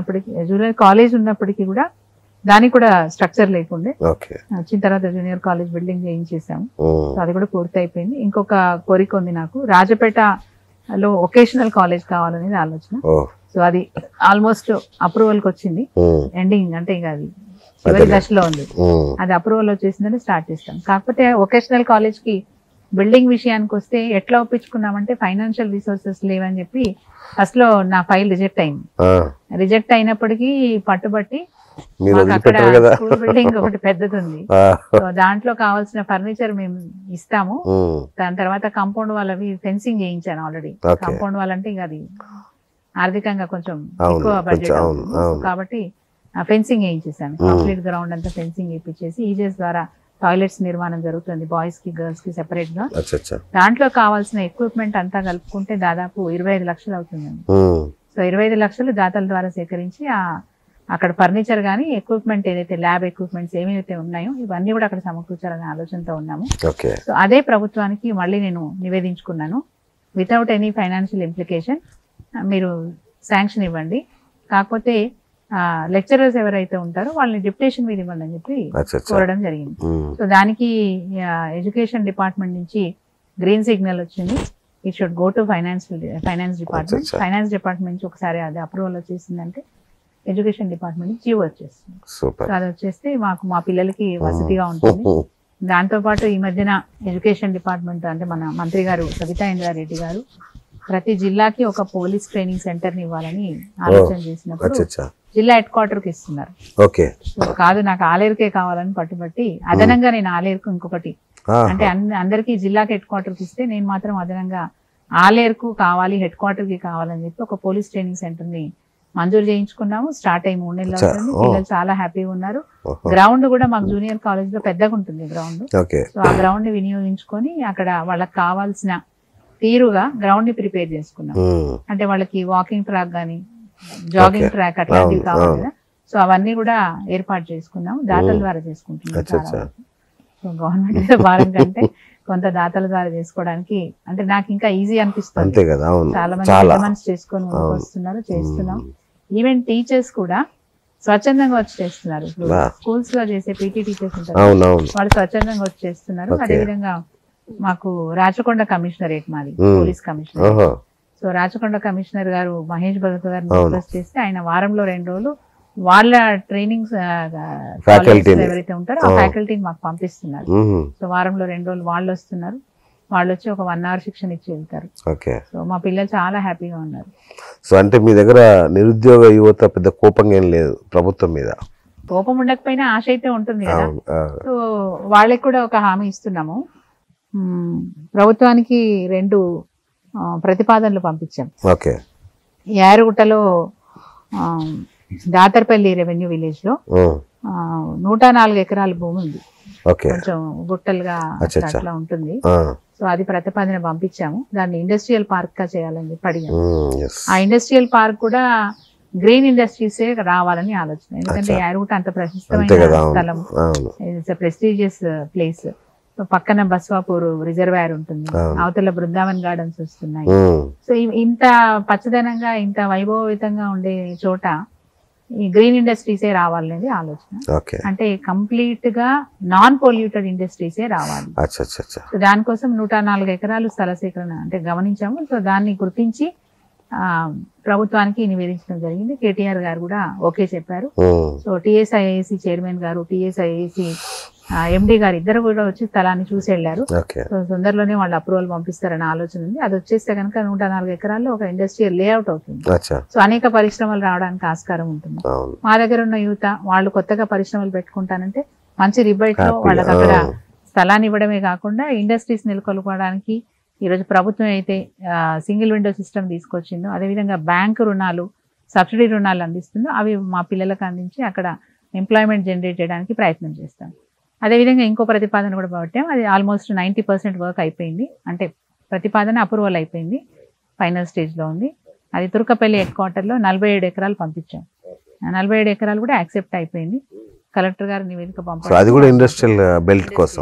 ఉన్నప్పటికీ కూడా దానికి కూడా స్ట్రక్చర్ లేకుండే. వచ్చిన తర్వాత జూనియర్ కాలేజ్ బిల్డింగ్ చేయించేసాము. సో అది కూడా పూర్తి అయిపోయింది. ఇంకొక కోరిక ఉంది నాకు, రాజపేటలో వొకేషనల్ కాలేజ్ కావాలనేది ఆలోచన. సో అది ఆల్మోస్ట్ అప్రూవల్ కి వచ్చింది. ఎండింగ్ అంటే ఇంకా అది చివరి దశలో ఉంది. అది అప్రూవల్ వచ్చేసిందని స్టార్ట్ చేస్తాం. కాకపోతే వొకేషనల్ కాలేజ్ కి బిల్డింగ్ విషయానికి వస్తే ఎట్లా ఒప్పించుకున్నామంటే ఫైనాన్షియల్ రిసోర్సెస్ లేవని చెప్పి ఫస్ట్ లో నా ఫైల్ రిజెక్ట్ అయింది. రిజెక్ట్ అయినప్పటికీ పట్టుబట్టి అక్కడ స్కూల్ బిల్డింగ్ ఒకటి పెద్దది ఉంది. సో దాంట్లో కావాల్సిన ఫర్నిచర్ మేము ఇస్తాము. దాని తర్వాత కాంపౌండ్ వాళ్ళవి ఫెన్సింగ్ చేయించాను ఆల్రెడీ. కాంపౌండ్ వాళ్ళంటే ఇంకా అది ఆర్థికంగా కొంచెం ఎక్కువ బడ్జెట్ కాబట్టి ఫెన్సింగ్ వేయించేసాను. కంప్లీట్ గ్రౌండ్ అంతా ఫెన్సింగ్ వేయించేసి ఈజెస్ ద్వారా టాయిలెట్స్ నిర్మాణం జరుగుతుంది, బాయ్స్ కి గర్ల్స్ కి సెపరేట్ గా. దాంట్లో కావాల్సిన ఎక్విప్మెంట్ అంతా కలుపుకుంటే దాదాపు 25 లక్షలు అవుతుందండి. సో 25 లక్షలు దాతల ద్వారా సేకరించి అక్కడ ఫర్నిచర్ కానీ ఎక్విప్మెంట్ ఏదైతే ల్యాబ్ ఎక్విప్మెంట్స్ ఏమైతే ఉన్నాయో ఇవన్నీ కూడా అక్కడ సమకూర్చాలనే ఆలోచనతో ఉన్నాము. సో అదే ప్రభుత్వానికి మళ్ళీ నేను నివేదించుకున్నాను, వితౌట్ ఎనీ ఫైనాన్షియల్ ఇంప్లికేషన్ మీరు శాంక్షన్ ఇవ్వండి, కాకపోతే లెక్చరర్స్ ఎవరైతే ఉంటారో వాళ్ళని డిప్యుటేషన్ మీద ఇవ్వండి అని చెప్పి కోరడం జరిగింది. సో దానికి ఎడ్యుకేషన్ డిపార్ట్మెంట్ నుంచి గ్రీన్ సిగ్నల్ వచ్చింది. It should go to finance department. Finance department నుంచి ఒకసారి అది అప్రూవల్ వచ్చేసిందంటే ఎడ్యుకేషన్ డిపార్ట్మెంట్ నుంచి జీవో వచ్చేస్తుంది. సో అది వచ్చేస్తే మా పిల్లలకి వసతిగా ఉంటుంది. దాంతోపాటు ఈ మధ్యన ఎడ్యుకేషన్ డిపార్ట్మెంట్ అంటే మన మంత్రి గారు సబితా ఇంద్రారెడ్డి గారు ప్రతి జిల్లాకి ఒక పోలీస్ ట్రైనింగ్ సెంటర్ని ఇవ్వాలని ఆలోచన చేసినప్పుడు జిల్లా హెడ్ క్వార్టర్కి ఇస్తున్నారు. కాదు నాకు ఆలేరుకే కావాలని పట్టుబట్టి అదనంగా నేను ఆలేరుకు ఇంకొకటి అంటే అందరికీ జిల్లాకి హెడ్ క్వార్టర్కి ఇస్తే నేను మాత్రం అదనంగా ఆలేరుకు కావాలి, హెడ్ క్వార్టర్కి కావాలని చెప్పి ఒక పోలీస్ ట్రైనింగ్ సెంటర్ని మంజూరు చేయించుకున్నాము. స్టార్ట్ అయ్యి 3 నెలలు అవుతుంది. పిల్లలు చాలా హ్యాపీగా ఉన్నారు. గ్రౌండ్ కూడా మాకు జూనియర్ కాలేజ్ లో పెద్దగా ఉంటుంది గ్రౌండ్. సో ఆ గ్రౌండ్ ని వినియోగించుకొని అక్కడ వాళ్ళకి కావాల్సిన తీరుగా గ్రౌండ్ ని ప్రిపేర్ చేసుకున్నాం. అంటే వాళ్ళకి వాకింగ్ ట్రాక్ గానీ జాగింగ్ ట్రాక్ అట్లాంటివి కావాలి కదా, సో అవన్నీ కూడా ఏర్పాటు చేసుకున్నాం. దాతల ద్వారా చేసుకుంటున్నాం. సో గవర్నమెంట్ భారం కంటే కొంత దాతల ద్వారా చేసుకోవడానికి అంటే నాకు ఇంకా ఈజీ అనిపిస్తుంది. చాలా మంది పెద్ద చేసుకొని వస్తున్నారు, చేస్తున్నాం. ఈవెన్ టీచర్స్ కూడా స్వచ్ఛందంగా వచ్చి చేస్తున్నారు. ఇప్పుడు స్కూల్స్ లో చేసే పీటీ టీచర్స్ ఉంటారు, వాళ్ళు స్వచ్ఛందంగా వచ్చి చేస్తున్నారు. అదేవిధంగా మాకు రాచకొండ కమిషనరేట్ మాది police commissioner. So Rachakonda commissioner గారు మహేష్ భగత్ గారిని రిక్వెస్ట్ చేస్తే ఆయన వారంలో 2 రోజులు వాళ్ళ ట్రైనింగ్స్ ఎవరైతే ఉంటారో ఆ ఫ్యాకల్టీని మాకు పంపిస్తున్నారు. సో వారంలో 2 రోజులు వాళ్ళు వస్తున్నారు. వాళ్ళు వచ్చి ఒక 1 hour శిక్షణ ఇచ్చి వెళ్తారు. సో మా పిల్లలు చాలా హ్యాపీగా ఉన్నారు. సో అంటే మీ దగ్గర నిరుద్యోగ యువత పెద్ద కోపం ఏం లేదు ప్రభుత్వం మీద? కోపం ఉండకపోయినా ఆశ అయితే ఉంటుంది కదా. సో వాళ్ళకి కూడా ఒక హామీ ఇస్తున్నాము. ప్రభుత్వానికి 2 ప్రతిపాదనలు పంపించాం. యారుగుట్టలో దాతర్పల్లి రెవెన్యూ విలేజ్ లో 104 ఎకరాల భూమి ఉంది. కొంచెం గుట్టలుగా అట్లా ఉంటుంది. సో అది ప్రతిపాదన పంపించాము. దాన్ని ఇండస్ట్రియల్ పార్క్ గా చేయాలని చెప్పి అడిగాము. ఆ ఇండస్ట్రియల్ పార్క్ కూడా గ్రీన్ ఇండస్ట్రీస్ రావాలని ఆలోచన. ఎందుకంటే యారుగుట్ట అంత ప్రశస్తమైన స్థలం, ఇట్స్ ప్రెస్టీజియస్ ప్లేస్. పక్కన బస్వాపూర్ రిజర్వాయర్ ఉంటుంది, అవతల బృందావన్ గార్డెన్స్ వస్తున్నాయి. సో ఇంత పచ్చదనంగా ఇంత వైభవయుతంగా ఉండే చోట ఈ గ్రీన్ ఇండస్ట్రీసే రావాలనేది ఆలోచన. అంటే కంప్లీట్ గా నాన్ పొల్యూటెడ్ ఇండస్ట్రీసే రావాలి. సో దానికోసం 104 ఎకరాలు స్థల సేకరణ అంటే గమనించాము. సో దాన్ని గుర్తించి ప్రభుత్వానికి నివేదించడం జరిగింది. కేటీఆర్ గారు కూడా ఓకే చెప్పారు. సో టీఎస్ఐఏసి చైర్మన్ గారు, టీఎస్ఐఏసి ఎండి గారు ఇద్దరు కూడా వచ్చి స్థలాన్ని చూసి వెళ్ళారు. సో తొందరలోనే వాళ్ళు అప్రూవల్ పంపిస్తారని ఆలోచన ఉంది. అది వచ్చేస్తే కనుక 104 ఎకరాల్లో ఒక ఇండస్ట్రియల్ లేఅవుట్ అవుతుంది. సో అనేక పరిశ్రమలు రావడానికి ఆస్కారం ఉంటుంది. మా దగ్గర ఉన్న యువత వాళ్ళు కొత్తగా పరిశ్రమలు పెట్టుకుంటానంటే మంచి రిబైట్ లో వాళ్ళకి అక్కడ స్థలాన్ని ఇవ్వడమే కాకుండా ఇండస్ట్రీస్ నెలకొల్పడానికి ఈరోజు ప్రభుత్వం అయితే సింగిల్ విండో సిస్టమ్ తీసుకొచ్చిందో, అదేవిధంగా బ్యాంకు రుణాలు, సబ్సిడీ రుణాలు అందిస్తుందో అవి మా పిల్లలకు అందించి అక్కడ ఎంప్లాయ్మెంట్ జనరేట్ చేయడానికి ప్రయత్నం చేస్తాం. అదేవిధంగా ఇంకో ప్రతిపాదన కూడా పెట్టాం. అది ఆల్మోస్ట్ 90% వర్క్ అయిపోయింది. అంటే ప్రతిపాదన అప్రూవల్ అయిపోయింది, ఫైనల్ స్టేజ్లో ఉంది. అది తుర్కపల్లి హెడ్ క్వార్టర్లో 47 ఎకరాలు పంపించాం. 47 ఎకరాలు కూడా యాక్సెప్ట్ అయిపోయింది. కలెక్టర్ గారు నివేదిక పంపారు. అది కూడా ఇండస్ట్రియల్ బెల్ట్ కోసం.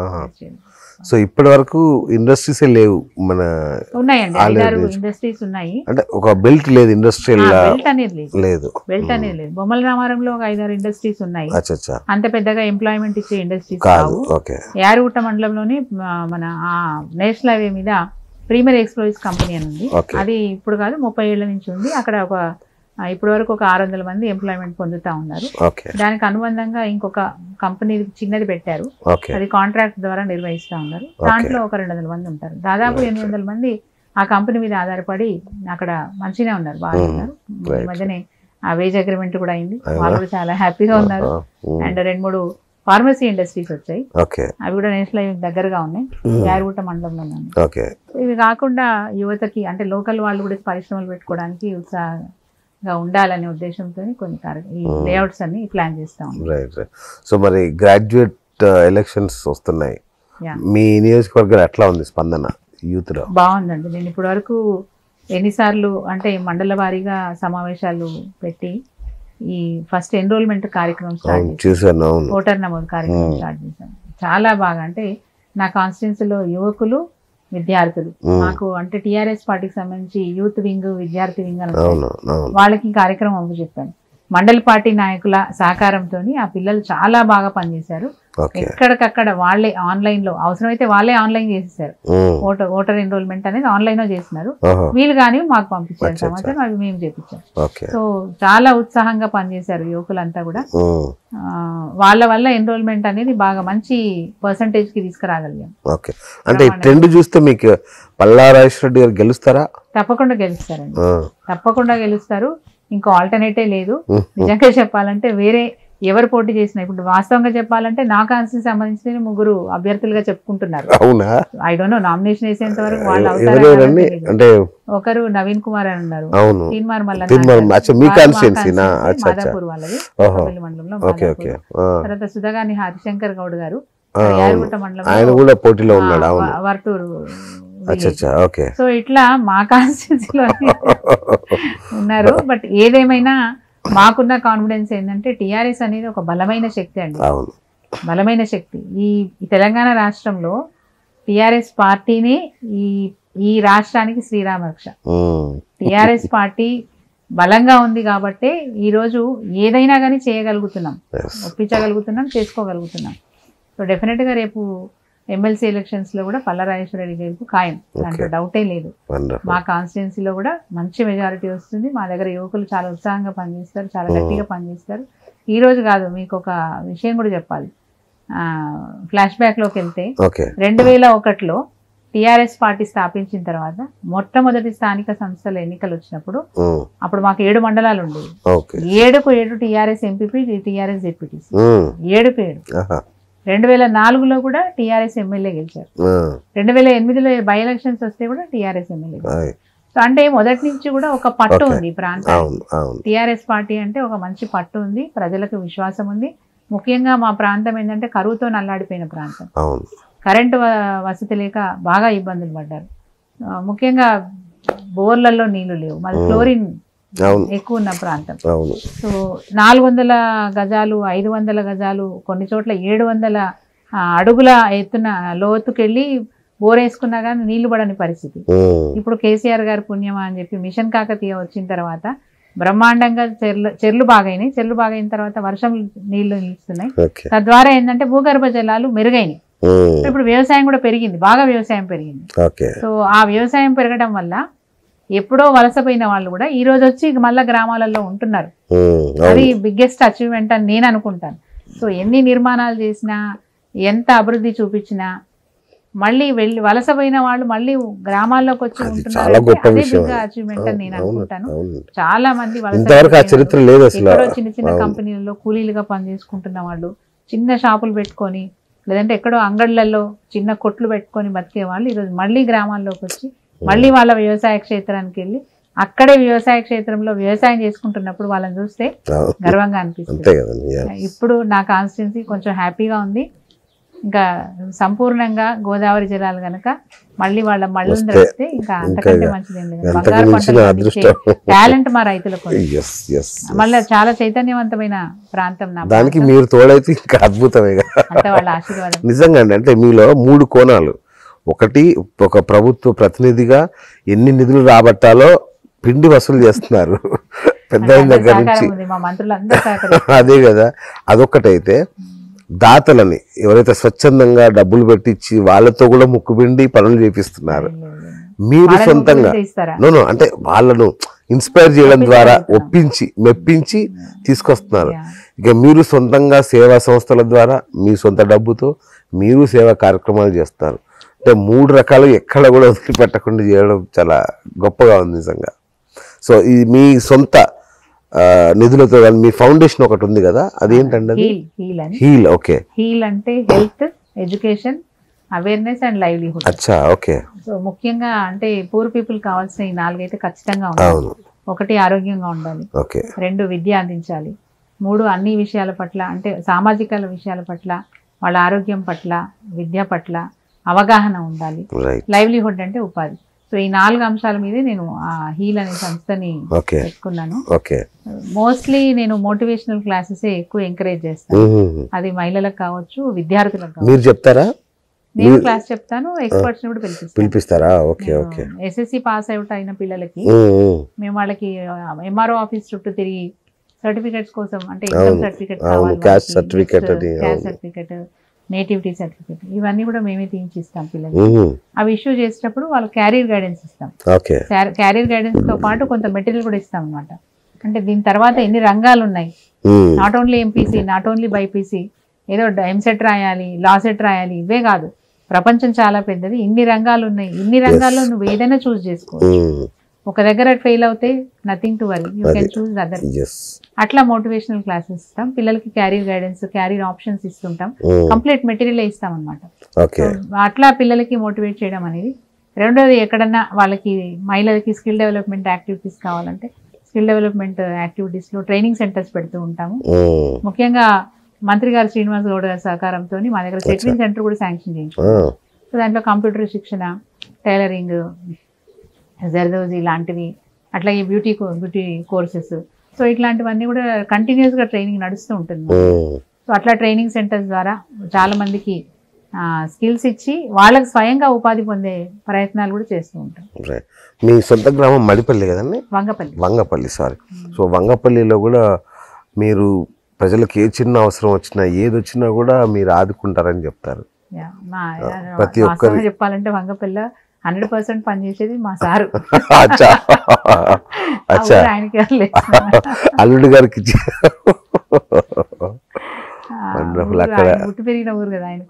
సో ఇప్పటి వరకు ఇండస్ట్రీస్ లేవు మన ఉన్నాయండి, 5-6 ఇండస్ట్రీస్ ఉన్నాయి. అంటే ఒక బెల్ట్ లేదు, ఇండస్ట్రియల్ బెల్ట్ అనేది లేదు. బెల్ట్ అనేది లేదు. బొమ్మల రామారంలో ఒక 5-6 ఇండస్ట్రీస్ ఉన్నాయి. అంత పెద్దగా ఎంప్లాయ్మెంట్ ఇచ్చే ఇండస్ట్రీస్ కావు. యారుగుట్ట మండలంలోనే మన నేషనల్ హైవే మీద ప్రీమియర్ ఎక్స్ప్లోజివ్స్ కంపెనీ అని ఉంది. అది ఇప్పుడు కాదు 30 ఏళ్ల నుంచి ఉంది. అక్కడ ఇప్పటి వరకు ఒక 600 మంది ఎంప్లాయ్మెంట్ పొందుతా ఉన్నారు. దానికి అనుబంధంగా ఇంకొక కంపెనీ చిన్నది పెట్టారు, అది కాంట్రాక్ట్ ద్వారా నిర్వహిస్తా ఉన్నారు. దాంట్లో ఒక 200 మంది ఉంటారు. దాదాపు 800 మంది ఆ కంపెనీ మీద ఆధారపడి అక్కడ మంచిగా ఉన్నారు, బాగా ఉన్నారు. ఈ మధ్యనే ఆ వేజ్ అగ్రిమెంట్ కూడా అయింది, వాళ్ళు కూడా చాలా హ్యాపీగా ఉన్నారు. అండ్ 2-3 ఫార్మసీ ఇండస్ట్రీస్ వచ్చాయి, అవి కూడా నేషనల్ హైవే దగ్గరగా ఉన్నాయి, యారుగుట్ట మండలంలో ఉన్నాయి. ఇవి కాకుండా యువతకి అంటే లోకల్ వాళ్ళు కూడా పరిశ్రమలు పెట్టుకోవడానికి ఉత్సాహంగా ఉండాలనే ఉద్దేశంతో కొన్ని ఈ లేఅవుట్స్ అన్ని ప్లాన్ చేస్తాం. సో మరి గ్రాడ్యుయేట్ ఎలక్షన్స్ వస్తున్నాయి, మీ నియోజకవర్గం ఎట్లా ఉంది స్పందన యూత్ లో? బాగుందండి. నేను ఇప్పటి వరకు ఎన్నిసార్లు అంటే మండల వారీగా సమావేశాలు పెట్టి ఈ ఫస్ట్ ఎన్రోల్మెంట్ కార్యక్రమం స్టార్ట్ చేశాను, ఓటర్ నమోదు కార్యక్రమం స్టార్ట్ చేశాను. చాలా బాగా అంటే నా కాన్స్టిట్యున్సీలో యువకులు విద్యార్థులు మాకు అంటే టిఆర్ఎస్ పార్టీకి సంబంధించి యూత్ వింగ్ విద్యార్థి వింగ్ అని అవును అవును వాళ్ళకి ఈ కార్యక్రమం అప్పచెప్పాను. మండలి పార్టీ నాయకుల సహకారంతో ఆ పిల్లలు చాలా బాగా పనిచేశారు. ఓకే ఎక్కడికక్కడ వాళ్ళే ఆన్లైన్ లో అవసరమైతే వాళ్ళే ఆన్లైన్ చేసేసారు. ఓటర్ ఎన్రోల్మెంట్ అనేది ఆన్లైన్ లో చేస్తున్నారు. వీళ్ళు కానీ మాకు పంపించారు సమాచారం, అవి మేము చేపించాం. ఓకే సో చాలా ఉత్సాహంగా పనిచేశారు యువకులంతా కూడా. వాళ్ళ వల్ల ఎన్రోల్మెంట్ అనేది బాగా మంచి పర్సంటేజ్ కి తీసుకురాగలిగాం. ఓకే అంటే ఈ ట్రెండ్ చూస్తే మీకు పల్లా రాజేశ్వర రెడ్డి గారు గెలుస్తారా? తప్పకుండా గెలుస్తారండి, తప్పకుండా గెలుస్తారు. ఇంకో ఆల్టర్నేటే లేదు. నిజంగా చెప్పాలంటే వేరే ఎవరు పోటీ చేసినా, ఇప్పుడు వాస్తవంగా చెప్పాలంటే నా కాన్స్టిట్యూన్సీ సంబంధించిన 3 అభ్యర్థులుగా చెప్పుకుంటున్నారు. అవునా? ఐ డోంట్ నో నామినేషన్ వేసేంత వరకు వాళ్ళు అంటే ఒకరు నవీన్ కుమార్ అని ఉన్నారు, అవును తీన్మార్ మల్ల మీ కాన్స్టిట్యూన్సీనా? అచ్చా అచ్చా మాదాపూర్ వాళ్ళది, ఓహో మండలంలో. ఓకే ఓకే తర్వాత సుధాగాని హరిశంకర్ గౌడ్ గారు యాదగుట్ట మండలం, ఆయన కూడా పోటీలో ఉన్నాడు. అవును వర్తూరు. అచ్చా అచ్చా ఓకే. సో ఇట్లా మా కాన్స్టిట్యూన్సీలో ఉన్నారు. బట్ ఏదేమైనా మాకున్న కాన్ఫిడెన్స్ ఏంటంటే టిఆర్ఎస్ అనేది ఒక బలమైన శక్తి అండి, బలమైన శక్తి. ఈ తెలంగాణ రాష్ట్రంలో టిఆర్ఎస్ పార్టీని ఈ రాష్ట్రానికి శ్రీరామ రక్ష. టిఆర్ఎస్ పార్టీ బలంగా ఉంది కాబట్టి ఈరోజు ఏదైనా కానీ చేయగలుగుతున్నాం, ఒప్పించగలుగుతున్నాం, చేసుకోగలుగుతున్నాం. సో డెఫినెట్గా రేపు ఎమ్మెల్సీ ఎలక్షన్స్ లో కూడా పల్లా రాజేశ్వర రెడ్డి గారికి ఖాయం, దాంట్లో డౌటే లేదు. మా కాన్స్టిట్యున్సీలో కూడా మంచి మెజారిటీ వస్తుంది. మా దగ్గర యువకులు చాలా ఉత్సాహంగా పనిచేస్తారు, చాలా గట్టిగా పనిచేస్తారు. ఈ రోజు కాదు, మీకు ఒక విషయం కూడా చెప్పాలి. ఫ్లాష్ బ్యాక్ లోకి వెళ్తే 2001లో టిఆర్ఎస్ పార్టీ స్థాపించిన తర్వాత మొట్టమొదటి స్థానిక సంస్థల ఎన్నికలు వచ్చినప్పుడు అప్పుడు మాకు 7 మండలాలు ఉండేవి. 7 టిఆర్ఎస్ ఎంపీపీ, టిఆర్ఎస్ డిప్యూటీస్, 7 2004లో కూడా టిఆర్ఎస్ ఎమ్మెల్యే గెలిచారు. 2008లో బై ఎలక్షన్స్ వస్తే కూడా టిఆర్ఎస్ ఎమ్మెల్యే. సో అంటే మొదటి నుంచి కూడా ఒక పట్టు ఉంది ఈ ప్రాంతానికి. టిఆర్ఎస్ పార్టీ అంటే ఒక మంచి పట్టు ఉంది, ప్రజలకు విశ్వాసం ఉంది. ముఖ్యంగా మా ప్రాంతం ఏంటంటే కరువుతో నల్లాడిపోయిన ప్రాంతం, కరెంటు వసతి లేక బాగా ఇబ్బందులు పడ్డారు. ముఖ్యంగా బోర్లలో నీళ్లు లేవు, మరి క్లోరిన్ ఎక్కువ ఉన్న ప్రాంతం. సో 400 గజాలు, 500 గజాలు, కొన్ని చోట్ల 700 అడుగుల ఎత్తున లోతుకెళ్ళి బోర్ వేసుకున్నా కానీ నీళ్లు పడని పరిస్థితి. ఇప్పుడు కేసీఆర్ గారి పుణ్యమా అని చెప్పి మిషన్ కాకతీయ వచ్చిన తర్వాత బ్రహ్మాండంగా చెర్లు బాగైనాయి. చెర్లు బాగైన తర్వాత వర్షం నీళ్లు నిలుస్తున్నాయి. తద్వారా ఏంటంటే భూగర్భ జలాలు మెరుగైనాయి. ఇప్పుడు వ్యవసాయం కూడా పెరిగింది, బాగా వ్యవసాయం పెరిగింది. సో ఆ వ్యవసాయం పెరగడం వల్ల ఎప్పుడో వలసపోయిన వాళ్ళు కూడా ఈ రోజు వచ్చి మళ్ళా గ్రామాలలో ఉంటున్నారు. అది బిగ్గెస్ట్ అచీవ్మెంట్ అని నేను అనుకుంటాను. సో ఎన్ని నిర్మాణాలు చేసినా, ఎంత అభివృద్ధి చూపించినా, మళ్ళీ వెళ్ళి వలసపోయిన వాళ్ళు మళ్ళీ గ్రామాల్లోకి వచ్చి ఉంటున్నారు. అదే బిగ్ అచీవ్మెంట్ అని నేను అనుకుంటాను. చాలా మంది ఎక్కడో చిన్న చిన్న కంపెనీలలో కూలీలుగా పనిచేసుకుంటున్న వాళ్ళు, చిన్న షాపులు పెట్టుకొని, లేదంటే ఎక్కడో అంగళ్ళల్లో చిన్న కొట్లు పెట్టుకొని బతికే వాళ్ళు ఈరోజు మళ్ళీ గ్రామాల్లోకి వచ్చి మళ్ళీ వాళ్ళ వ్యవసాయ క్షేత్రానికి వెళ్ళి అక్కడే వ్యవసాయ క్షేత్రంలో వ్యవసాయం చేసుకుంటున్నప్పుడు వాళ్ళని చూస్తే గర్వంగా అనిపిస్తుంది. ఇప్పుడు నా కాన్స్టిట్యున్సీ కొంచెం హ్యాపీగా ఉంది. ఇంకా సంపూర్ణంగా గోదావరి జలాలు కనుక మళ్ళీ వాళ్ళ మళ్ళీ తెరిస్తే ఇంకా అంతకంటే మంచిది ఏం లేదు. బంగారు పంటలు టాలెంట్ మా రైతులకు మళ్ళీ చాలా చైతన్యవంతమైన ప్రాంతం. దానికి మీరు తోడైతే ఇంకా అద్భుతమే అంటే వాళ్ళ ఆశీర్వాదం. నిజంగా అంటే మీలో 3 కోణాలు. ఒకటి, ఒక ప్రభుత్వ ప్రతినిధిగా ఎన్ని నిధులు రాబట్టాలో పిండి వసూలు చేస్తున్నారు పెద్ద దగ్గర నుంచి. అదే కదా, అదొక్కటైతే దాతలని ఎవరైతే స్వచ్ఛందంగా డబ్బులు పెట్టించి వాళ్ళతో కూడా ముక్కుపిండి పనులు చేపిస్తున్నారు. మీరు సొంతంగా అంటే వాళ్ళను ఇన్స్పైర్ చేయడం ద్వారా ఒప్పించి మెప్పించి తీసుకొస్తున్నారు. ఇక మీరు సొంతంగా సేవా సంస్థల ద్వారా మీ సొంత డబ్బుతో మీరు సేవా కార్యక్రమాలు చేస్తారు. అంటే 3 రకాలు ఎక్కడ కూడా వదిలిపెట్టకుండా చేయడం చాలా గొప్పగా ఉంది నిజంగా. సో ఇది మీ సొంత నిధులతో మీ ఫౌండేషన్ ఒకటి ఉంది కదా, అదేంటండి? హీల్. ఓకే. హీల్ అంటే health, education, awareness and livelihood. అచ్చా ఓకే. సో ముఖ్యంగా అంటే పూర్ పీపుల్ కావాల్సిన ఈ 4 అయితే ఖచ్చితంగా ఉండాలి. 1 ఆరోగ్యంగా ఉండాలి, 2 విద్య అందించాలి, 3 అన్ని విషయాల పట్ల అంటే సామాజిక విషయాల పట్ల, వాళ్ళ ఆరోగ్యం పట్ల, విద్య పట్ల అవగాహన ఉండాలి, లైవ్లీహుడ్ అంటే ఉపాధి. సో ఈ 4 అంశాల మీదే నేను ఆ హీల్ అనే సంస్థని పెట్టుకున్నాను. మోస్ట్లీ నేను మోటివేషనల్ క్లాసెస్ ఎక్కువ ఎంకరేజ్ చేస్తాను. అది మహిళలకు కావచ్చు, విద్యార్థులకు కావచ్చు. మీరు చెప్తారా? నేను క్లాస్ చెప్తాను, ఎక్స్పర్ట్స్ కూడా పిలిపిస్తారా? Okay okay. SSC pass out అయిన పిల్లలకి మేము వాళ్ళకి ఎంఆర్ఓ ఆఫీస్ చుట్టూ తిరిగి సర్టిఫికెట్స్ కోసం, అంటే ఇన్కమ్ సర్టిఫికెట్ కావాలి, క్యాస్ట్ సర్టిఫికెట్, నేటివిటీ సర్టిఫికెట్, ఇవన్నీ కూడా మేమే తీయించిస్తాం పిల్లలకి. అవి ఇష్యూ చేసేటప్పుడు వాళ్ళకి క్యారియర్ గైడెన్స్ ఇస్తాం. క్యారియర్ గైడెన్స్ తో పాటు కొంత మెటీరియల్ కూడా ఇస్తాం అనమాట. అంటే దీని తర్వాత ఎన్ని రంగాలు ఉన్నాయి, not only MPC, not only BiPC, ఏదో ఎంసెట్ రాయాలి, లా సెట్ రాయాలి, ఇవే కాదు. ప్రపంచం చాలా పెద్దది, ఇన్ని రంగాలు ఉన్నాయి. ఇన్ని రంగాల్లో నువ్వు ఏదైనా చూస్ చేసుకో. ఒక దగ్గర ఫెయిల్ అవుతే nothing to worry, you can choose other. అట్లా మోటివేషనల్ క్లాసెస్ ఇస్తాం పిల్లలకి, క్యారియర్ గైడెన్స్, క్యారియర్ ఆప్షన్స్ ఇస్తుంటాం, కంప్లీట్ మెటీరియల్ ఇస్తాం అనమాట. అట్లా పిల్లలకి మోటివేట్ చేయడం అనేది. రెండోది, ఎక్కడన్నా వాళ్ళకి మహిళలకి స్కిల్ డెవలప్మెంట్ యాక్టివిటీస్ కావాలంటే స్కిల్ డెవలప్మెంట్ యాక్టివిటీస్ లో ట్రైనింగ్ సెంటర్స్ పెడుతూ ఉంటాము. ముఖ్యంగా మంత్రి గారు శ్రీనివాస్ గౌడ్ గారి సహకారంతో మా దగ్గర సెట్లింగ్ సెంటర్ కూడా శాంక్షన్ చేయించుకున్నాం. సో దాంట్లో కంప్యూటర్ శిక్షణ, టైలరింగ్, జర్దోజీ లాంటివి, అట్లాగే బ్యూటీ కోర్సెస్, సో ఇట్లాంటివన్నీ కూడా కంటిన్యూస్ గా ట్రైనింగ్ నడుస్తూ ఉంటుంది. సో అట్లా ట్రైనింగ్ సెంటర్స్ ద్వారా చాలా మందికి స్కిల్స్ ఇచ్చి వాళ్ళకి స్వయంగా ఉపాధి పొందే ప్రయత్నాలు కూడా చేస్తూ ఉంటాం. మీ సొంత గ్రామం మడిపల్లి కదండి? వంగపల్లి, సారీ. సో వంగపల్లిలో కూడా మీరు ప్రజలకు ఏ చిన్న అవసరం వచ్చినా, ఏది వచ్చినా కూడా మీరు ఆదుకుంటారని చెప్తారు. ప్రతి ఒక్కరు చెప్పాలంటే వంగపల్లి 100% పనిచేసేది మా సారు. ఆయనకి అల్లుడు గారికి పుట్టి పెరిగిన ఊరు కదా, ఆయన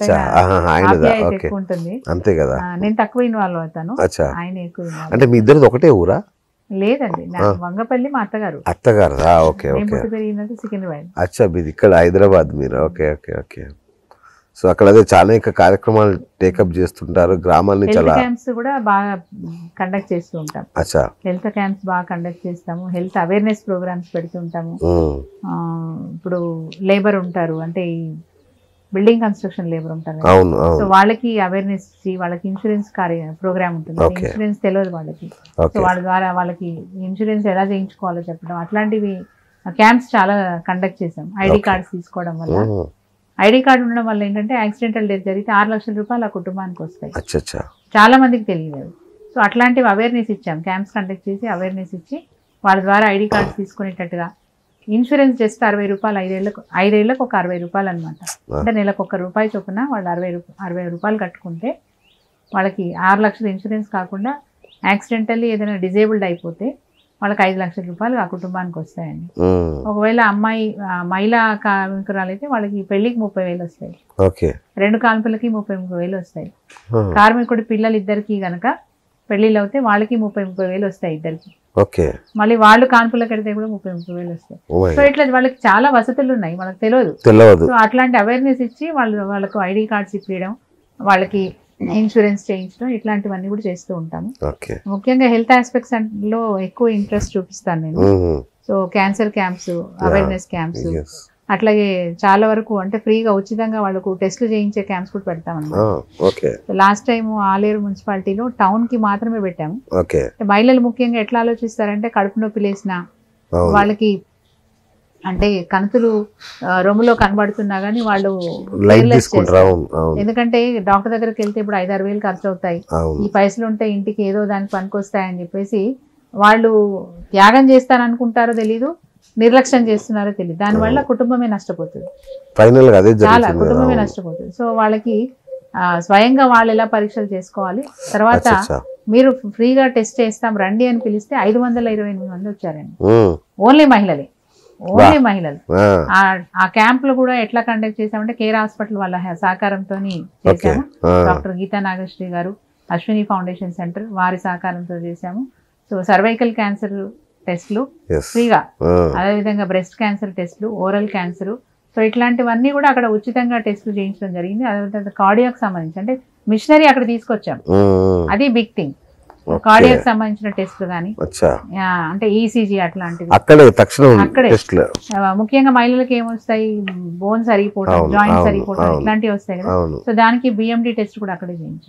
ఉంటుంది. అంతే కదా, నేను తక్కువ ఇన్వాల్వ్ అవుతాను, ఆయన ఎక్కువ. అంటే మీ ఇద్దరిది ఒకటే ఊరా? లేదండి, వంగపల్లి మా అత్తగారు. Okay okay. పుట్టి పెరిగినది సికింద్రాబాద్. అచ్చా, మీది ఇక్కడ హైదరాబాద్ మీరు. Okay okay okay. సో అక్కడ అదే చాలా కార్యక్రమాలు టేకప్ చేస్తుంటారు. గ్రామాలని చాలా క్యాంప్స్ కూడా బాగా కండక్ట్ చేస్తూ ఉంటాం. హెల్త్ క్యాంప్స్ బాగా కండక్ట్ చేస్తాము, హెల్త్ అవేర్నెస్ ప్రోగ్రామ్స్ పెడుతుంటాము. ఇప్పుడు లేబర్ ఉంటారు, అంటే ఈ బిల్డింగ్ కన్స్ట్రక్షన్ లేబర్ ఉంటారు, సో వాళ్ళకి అవేర్నెస్ ఇచ్చి వాళ్ళకి ఇన్సూరెన్స్ ప్రోగ్రామ్ ఉంటుంది. ఇన్సూరెన్స్ తెలియదు వాళ్ళకి, సో వాళ్ళ ద్వారా వాళ్ళకి ఇన్సూరెన్స్ ఎలా చేయించుకోవాలో చెప్పడం, అట్లాంటివి క్యాంప్స్ చాలా కండక్ట్ చేసాం. ఐడి కార్డ్స్ తీసుకోవడం వల్ల, ఐడి కార్డు ఉండడం వల్ల ఏంటంటే యాక్సిడెంటల్ డెత్ జరిగితే 6 లక్షల రూపాయలు ఆ కుటుంబానికి వస్తాయి. చాలా మందికి తెలియదు. సో అట్లాంటివి అవేర్నెస్ ఇచ్చాం, క్యాంప్స్ కండక్ట్ చేసి అవేర్నెస్ ఇచ్చి వాళ్ళ ద్వారా ఐడి కార్డ్స్ తీసుకునేటట్టుగా. ఇన్సూరెన్స్ జస్ట్ 60 రూపాయలు, 5 ఏళ్ళకు ఒక 60 రూపాయలు అనమాట. అంటే నెలకు ₹1 చొప్పున వాళ్ళు 60 రూపాయలు కట్టుకుంటే వాళ్ళకి 6 లక్షల ఇన్సూరెన్స్ కాకుండా యాక్సిడెంటల్లీ ఏదైనా డిజేబుల్డ్ అయిపోతే వాళ్ళకి 5 లక్షల రూపాయలు ఆ కుటుంబానికి వస్తాయండి. ఒకవేళ మహిళా కార్మికురాలు అయితే వాళ్ళకి పెళ్లికి 30,000 వస్తాయి, 2 కాన్పులకి 33,000 వస్తాయి. కార్మికుడి పిల్లలు ఇద్దరికి గనక పెళ్లిళ్ళు అవుతే వాళ్ళకి 30,000 వస్తాయి ఇద్దరికి. మళ్ళీ వాళ్ళు కాన్పులకు కడితే కూడా 33,000 వస్తాయి. సో ఇట్లా వాళ్ళకి చాలా వసతులు ఉన్నాయి, మనకు తెలియదు. సో అట్లాంటి అవేర్నెస్ ఇచ్చి వాళ్ళకు ఐడి కార్డ్స్ ఇప్పించడం, వాళ్ళకి ఇన్సూరెన్స్ చేయించడం, ఇట్లాంటివన్నీ కూడా చేస్తూ ఉంటాము. ముఖ్యంగా హెల్త్ ఆస్పెక్ట్స్ లో ఎక్కువ ఇంట్రెస్ట్ చూపిస్తాను నేను. So cancer camps, awareness camps, అట్లాగే చాలా వరకు అంటే ఫ్రీగా ఉచితంగా వాళ్ళకు టెస్టులు చేయించే క్యాంప్స్ కూడా పెడతాం అన్నమాట. లాస్ట్ టైం ఆలేరు మున్సిపాలిటీలో టౌన్ కి మాత్రమే పెట్టాము. మహిళలు ముఖ్యంగా ఎట్లా ఆలోచిస్తారంటే కడుపు నొప్పి లేసిన వాళ్ళకి, అంటే కణుతులు రొమ్ములో కనబడుతున్నా గానీ వాళ్ళు ఎందుకంటే డాక్టర్ దగ్గరికి వెళ్తే ఇప్పుడు 5-6 వేలు ఖర్చు అవుతాయి, ఈ పైసలు ఉంటే ఇంటికి ఏదో దానికి పనికొస్తాయని చెప్పేసి వాళ్ళు త్యాగం చేస్తారనుకుంటారో తెలీదు, నిర్లక్ష్యం చేస్తున్నారో తెలియదు. దానివల్ల కుటుంబమే నష్టపోతుంది, చాలా కుటుంబమే నష్టపోతుంది. సో వాళ్ళకి స్వయంగా వాళ్ళు ఎలా పరీక్షలు చేసుకోవాలి, తర్వాత మీరు ఫ్రీగా టెస్ట్ చేస్తాం రండి అని పిలిస్తే 528 మంది వచ్చారండి. ఓన్లీ మహిళలు. ఆ క్యాంప్ లో కూడా ఎట్లా కండక్ట్ చేసామంటే కేర్ హాస్పిటల్ వాళ్ళ సహకారంతో చేశాము. డాక్టర్ గీతా నాగశ్రీ గారు, అశ్విని ఫౌండేషన్ సెంటర్ వారి సహకారంతో చేశాము. సో సర్వైకల్ క్యాన్సర్ టెస్ట్లు ఫ్రీగా, అదేవిధంగా బ్రెస్ట్ క్యాన్సర్ టెస్ట్లు, ఓరల్ క్యాన్సర్, సో ఇట్లాంటివన్నీ కూడా అక్కడ ఉచితంగా టెస్టులు చేయించడం జరిగింది. అదేవిధంగా కార్డియాక్ సంబంధించి అంటే మిషనరీ అక్కడ తీసుకొచ్చాం, అది బిగ్ థింగ్. కార్డియాక్ సంబంధించిన టెస్ట్లు కానీ, అంటే ఈసీజీ అట్లాంటివి అక్కడే. ముఖ్యంగా మహిళలకు ఏమొస్తాయి, బోన్స్ అరిగిపోవడం, జాయింట్స్ అరిగిపోవడం, ఇట్లాంటివి వస్తాయి కదా. సో దానికి బిఎండి టెస్ట్ కూడా అక్కడే చేయించాం.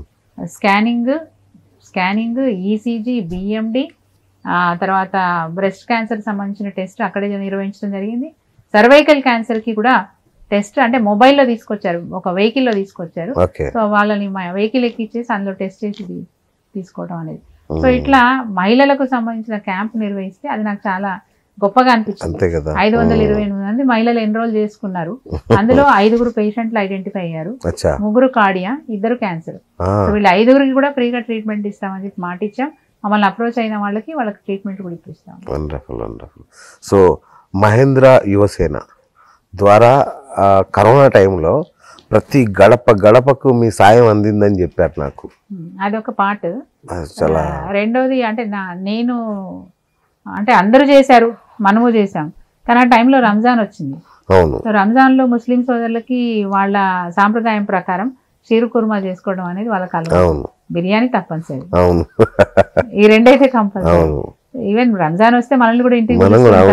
స్కానింగ్, ఈసీజీ, బిఎండి, తర్వాత బ్రెస్ట్ క్యాన్సర్ సంబంధించిన టెస్ట్ అక్కడే నిర్వహించడం జరిగింది. సర్వైకల్ క్యాన్సర్ కి కూడా టెస్ట్ అంటే మొబైల్లో తీసుకొచ్చారు, ఒక వెహికల్లో తీసుకొచ్చారు. ఓకే. సో వాళ్ళని వెహికల్ ఎక్కిచ్చేసి అందులో టెస్ట్ చేసి తీసుకోవడం అనేది. సో ఇట్లా మహిళలకు సంబంధించిన క్యాంప్ నిర్వహిస్తే అది నాకు చాలా గొప్పగా అనిపించింది. అంతే కదా. 528 మంది మహిళలు ఎన్రోల్ చేసుకున్నారు. అందులో 5 పేషెంట్లు ఐడెంటిఫై అయ్యారు. అచ్చా. 3 కార్డియా, 2 క్యాన్సర్. సో వీళ్ళు 5 కూడా ఫ్రీగా ట్రీట్మెంట్ ఇస్తామని చెప్పి మాట ఇచ్చాం. మమ్మల్ని అప్రోచ్ అయిన వాళ్ళకి ట్రీట్మెంట్ కూడా ఇప్పిస్తాం. Wonderful wonderful. So Mahendra Yuvasena ద్వారా కరోనా టైంలో ప్రతి గడపకు మీ సాయం అందిందని చెప్పారు నాకు. అదొక పార్ట్. చాలా రెండోది అంటే నేను అంటే అందరూ చేశారు, మనము చేసాం, కానీ ఆ టైంలో రంజాన్ వచ్చింది. అవును. సో రంజాన్లో ముస్లిం సోదరులకి వాళ్ళ సాంప్రదాయం ప్రకారం షీరు కుర్మా చేసుకోవడం అనేది వాళ్ళకి అలవాటు. బిర్యానీ తప్పనిసరి. అవును. ఈ రెండైతే కంపల్సరీ. ఈవెన్ రంజాన్ వస్తే మనల్ని కూడా ఇంటికి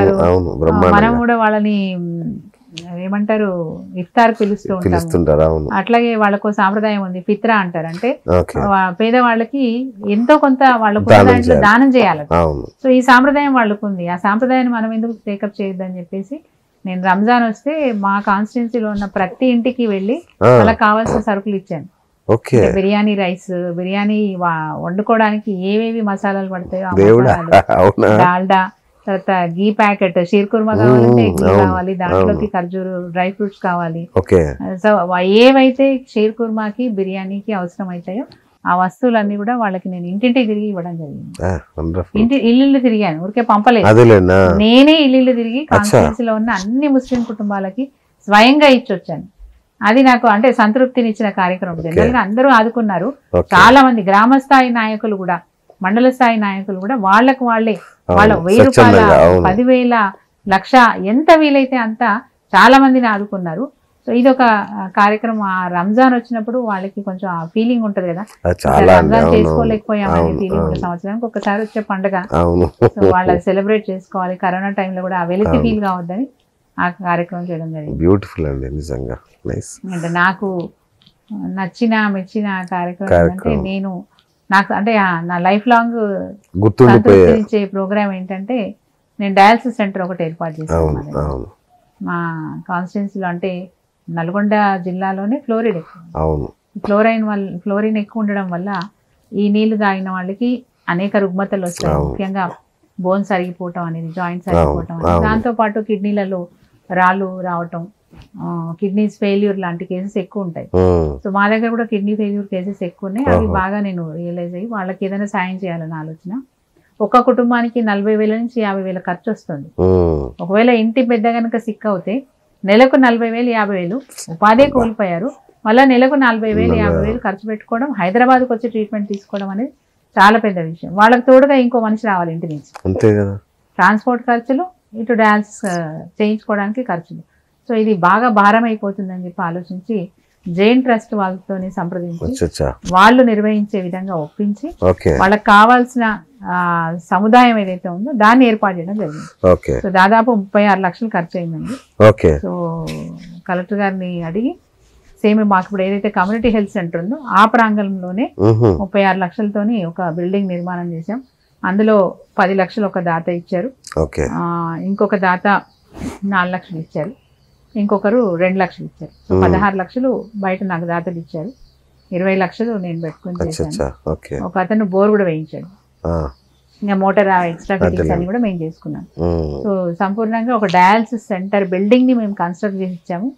మనం కూడా వాళ్ళని ఏమంటారు ఇఫ్తార్ పిలుస్తూ ఉంటారు. అట్లాగే వాళ్ళకు సాంప్రదాయం ఉంది, ఫిత్రా అంటారు. అంటే పేదవాళ్ళకి ఎంతో కొంత వాళ్ళకు దాంట్లో దానం చేయాలి. సో ఈ సాంప్రదాయం వాళ్ళకు ఉంది. ఆ సాంప్రదాయాన్ని మనం ఎందుకు టేకప్ చేయొద్దని చెప్పేసి నేను రంజాన్ వస్తే మా కాన్స్టిట్యున్సీలో ఉన్న ప్రతి ఇంటికి వెళ్ళి వాళ్ళకి కావాల్సిన సరుకులు ఇచ్చాను. బిర్యానీ రైస్, బిర్యానీ వండుకోవడానికి ఏవేవి మసాలాలు పడతాయో, డాల్డా, తర్వాత గీ ప్యాకెట్, షీర్ కుర్మా కావాలంటే గీ కావాలి, దాంట్లోకి ఖర్జూరు డ్రై ఫ్రూట్స్ కావాలి. సో ఏవైతే షీర్ కుర్మాకి బిర్యానీకి అవసరం అవుతాయో ఆ వస్తువులన్నీ కూడా వాళ్ళకి నేను ఇంటింటికి తిరిగి ఇవ్వడం జరిగింది. ఇల్లు తిరిగాను, ఊరికే పంపలేదు. నేనే ఇల్లు తిరిగి కాన్స్టిట్యున్సీలో ఉన్న అన్ని ముస్లిం కుటుంబాలకి స్వయంగా ఇచ్చొచ్చాను. అది నాకు అంటే సంతృప్తినిచ్చిన కార్యక్రమం. జనరల్గా అందరూ ఆదుకున్నారు. చాలా మంది గ్రామ స్థాయి నాయకులు కూడా, మండల స్థాయి నాయకులు కూడా వాళ్ళకు వాళ్ళే వాళ్ళ 1000 రూపాయల, 10,000, 1,00,000 ఎంత వీలైతే అంత చాలా మందిని ఆదుకున్నారు. సో ఇది ఒక కార్యక్రమం. ఆ రంజాన్ వచ్చినప్పుడు వాళ్ళకి కొంచెం ఆ ఫీలింగ్ ఉంటది కదా, రంజాన్ చేసుకోలేకపోయామనే ఫీలింగ్ ఉంటుంది. సంవత్సరానికి ఒకసారి వచ్చే పండుగ, సో వాళ్ళ సెలబ్రేట్ చేసుకోవాలి. కరోనా టైంలో కూడా ఆ వెలితి ఫీల్ కావద్దని ఆ కార్యక్రమం చేయడం జరిగింది. బ్యూటిఫుల్ అండి, నిజంగా నైస్. అంటే నాకు మెచ్చిన కార్యక్రమం అంటే నాకు అంటే నా లైఫ్ లాంగ్ గుర్తుండిపోయే ప్రోగ్రామ్ ఏంటంటే నేను డయాలసిస్ సెంటర్ ఒకటి ఏర్పాటు చేశాను మా కాన్స్టిట్యున్సీలో. అంటే నల్గొండ జిల్లాలోనే ఫ్లోరిడ్ ఎక్కువ, ఫ్లోరిన్ ఎక్కువ ఉండడం వల్ల ఈ నీళ్లు తాగిన వాళ్ళకి అనేక రుగ్మతలు వస్తాయి. ముఖ్యంగా బోన్స్ అరిగిపోవటం అనేది, జాయింట్స్ అరిగిపోవటం అనేది, దాంతోపాటు కిడ్నీలలో రాళ్ళు రావటం, కిడ్నీస్ ఫెయిల్యూర్ లాంటి కేసెస్ ఎక్కువ ఉంటాయి. సో మా దగ్గర కూడా కిడ్నీ ఫెయిల్యూర్ కేసెస్ ఎక్కువ ఉన్నాయి. అవి బాగా నేను రియలైజ్ అయ్యి వాళ్ళకి ఏదైనా సాయం చేయాలని ఆలోచన. ఒక్క కుటుంబానికి 40,000 నుంచి 50,000 ఖర్చు వస్తుంది. ఒకవేళ ఇంటి పెద్ద కనుక సిక్ అవుతే నెలకు 40,000, 50,000 ఉపాధి కోల్పోయారు. మళ్ళీ నెలకు 40,000, 50,000 ఖర్చు పెట్టుకోవడం, హైదరాబాద్కి వచ్చి ట్రీట్మెంట్ తీసుకోవడం అనేది చాలా పెద్ద విషయం. వాళ్ళకి తోడుగా ఇంకో మనిషి రావాలి ఇంటి నుంచి. ట్రాన్స్పోర్ట్ ఖర్చులు, ఇటు డాన్స్ చేయించుకోవడానికి ఖర్చులు. సో ఇది బాగా భారం అయిపోతుందని చెప్పి ఆలోచించి జైన్ ట్రస్ట్ వాళ్ళతో సంప్రదించి వాళ్ళు నిర్వహించే విధంగా ఒప్పించి వాళ్ళకి కావాల్సిన సముదాయం ఏదైతే ఉందో దాన్ని ఏర్పాటు చేయడం జరిగింది. సో దాదాపు 36 లక్షలు ఖర్చు అయిందండి. సో కలెక్టర్ గారిని అడిగి సేమ్ మాకు ఇప్పుడు ఏదైతే కమ్యూనిటీ హెల్త్ సెంటర్ ఉందో ఆ ప్రాంగణంలోనే 36 లక్షలతోని ఒక బిల్డింగ్ నిర్మాణం చేశాం. అందులో 10 లక్షలు ఒక దాత ఇచ్చారు, ఇంకొక దాత 4 లక్షలు ఇచ్చారు, ఇంకొకరు 2 లక్షలు ఇచ్చారు. సో 16 లక్షలు బయట నాకు దాతలు ఇచ్చారు, 20 లక్షలు నేను పెట్టుకుని చేశాను. ఒక అతను బోర్ కూడా వేయించాడు, ఇంకా మోటార్ ఎక్స్ట్రా ఫిట్టింగ్స్ అన్ని కూడా మేము చేసుకున్నాం. సో సంపూర్ణంగా ఒక డయాలసిస్ సెంటర్ బిల్డింగ్ ని మేము కన్స్ట్రక్ట్ చేసి ఇచ్చాము.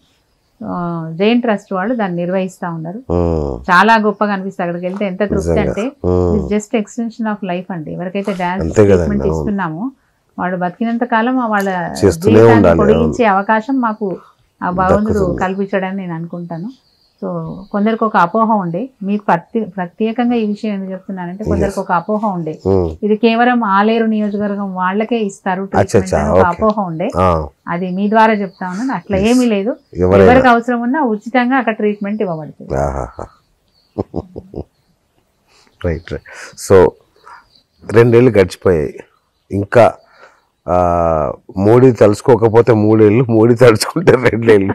జైన్ ట్రస్ట్ వాళ్ళు దాన్ని నిర్వహిస్తా ఉన్నారు. చాలా గొప్పగా అనిపిస్తుంది. అక్కడికి వెళ్తే ఎంత తృప్తి అంటే జస్ట్ ఎక్స్టెన్షన్ ఆఫ్ లైఫ్ అండి. ఎవరికైతే డయాలసిస్ ట్రీట్మెంట్ ఇస్తున్నామో వాళ్ళు బతికినంత కాలం వాళ్ళ జీవితాన్ని పొడిగించే అవకాశం మాకు ఆ భగవంతుడు కల్పించడని నేను అనుకుంటాను. సో కొందరికి ఒక అపోహ ఉండే, మీకు ప్రత్యేకంగా ఈ విషయం ఎందుకు చెప్తున్నానంటే కొందరికి ఒక అపోహ ఉండే ఇది కేవలం ఆలేరు నియోజకవర్గం వాళ్ళకే ఇస్తారు ట్రీట్మెంట్ అని ఒక అపోహ ఉండే. అది మీ ద్వారా చెప్తా ఉన్నాను, అట్లా ఏమీ లేదు. ఎవరికి అవసరం ఉన్నా ఉచితంగా అక్కడ ట్రీట్మెంట్ ఇవ్వబడుతుంది. రైట్. సో 2 ఏళ్ళు గడిచిపోయాయి, ఇంకా మోడీ తలుచుకోకపోతే 3 ఏళ్ళు, మోడీ తలుచుకుంటే 2 ఏళ్ళు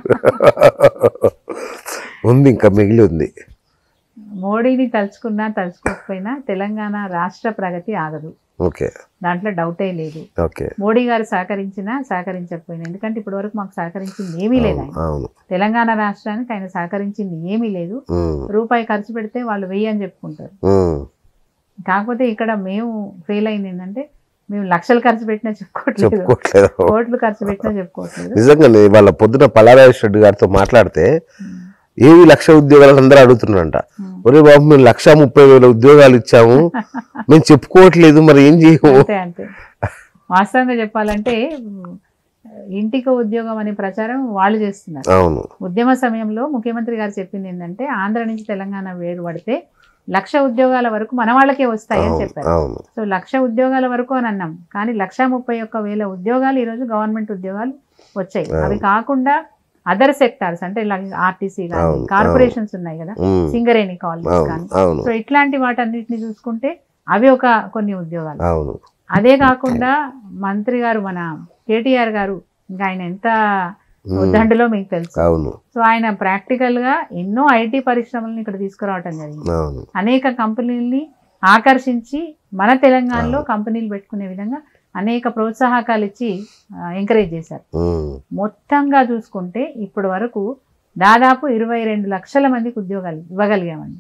ఉంది, ఇంకా మిగిలి ఉంది. మోడీని తలుచుకున్నా తలుచుకోకపోయినా తెలంగాణ రాష్ట్ర ప్రగతి ఆగదు. ఓకే దాంట్లో డౌటే లేదు. ఓకే మోడీ గారు సహకరించినా సహకరించకపోయినా, ఎందుకంటే ఇప్పటి వరకు మాకు సహకరించింది ఏమీ లేదు. ఆయన అవును తెలంగాణ రాష్ట్రానికి ఆయన సహకరించింది ఏమీ లేదు. రూపాయి ఖర్చు పెడితే వాళ్ళు 1000 అని చెప్పుకుంటారు. కాకపోతే ఇక్కడ మేము ఫెయిల్ అయింది ఏంటంటే మేము లక్షలు ఖర్చు పెట్టినా చెప్పుకోవట్లేదు, కోట్లు ఖర్చు పెట్టినా చెప్పుకోవట్లేదు. నిజంగానే వాళ్ళ పొద్దున పల్లారాజేశ్వర రెడ్డి గారితో మాట్లాడితే ఏవి 1,00,000 ఉద్యోగాలు అందరూ అడుగుతున్నారంట. ఒరే బాబు మేము 1,30,000 ఉద్యోగాలు ఇచ్చాము, మేము చెప్పుకోవట్లేదు, మరి ఏం చేయము. అంతే అంతే. వాస్తవంగా చెప్పాలంటే ఇంటికి ఉద్యోగం అనే ప్రచారం వాళ్ళు చేస్తున్నారు. అవును. ఉద్యమ సమయంలో ముఖ్యమంత్రి గారు చెప్పింది ఏంటంటే ఆంధ్ర నుంచి తెలంగాణ వేరుపడితే 1,00,000 ఉద్యోగాల వరకు మన వాళ్ళకే వస్తాయని చెప్పారు. సో 1,00,000 ఉద్యోగాల వరకు అని అన్నాం, కానీ 1,31,000 ఉద్యోగాలు ఈరోజు గవర్నమెంట్ ఉద్యోగాలు వచ్చాయి. అవి కాకుండా అదర్ సెక్టార్స్ అంటే ఆర్టీసీ కానీ కార్పొరేషన్స్ ఉన్నాయి కదా, సింగరేణి కాలేజ్ కానీ, సో ఇట్లాంటి వాటన్నిటిని చూసుకుంటే అవి కొన్ని ఉద్యోగాలు. అదే కాకుండా మంత్రి గారు మన కేటీఆర్ గారు, ఇంకా ఆయన ఎంత ఉద్దండలో మీకు తెలుసు. సో ఆయన ప్రాక్టికల్ గా ఎన్నో ఐటీ పరిశ్రమలను ఇక్కడ తీసుకురావటం జరిగింది. అనేక కంపెనీల్ని ఆకర్షించి మన తెలంగాణలో కంపెనీలు పెట్టుకునే విధంగా అనేక ప్రోత్సాహకాలు ఇచ్చి ఎంకరేజ్ చేశారు. మొత్తంగా చూసుకుంటే ఇప్పటి వరకు దాదాపు 22 లక్షల మందికి ఉద్యోగాలు ఇవ్వగలిగామండి.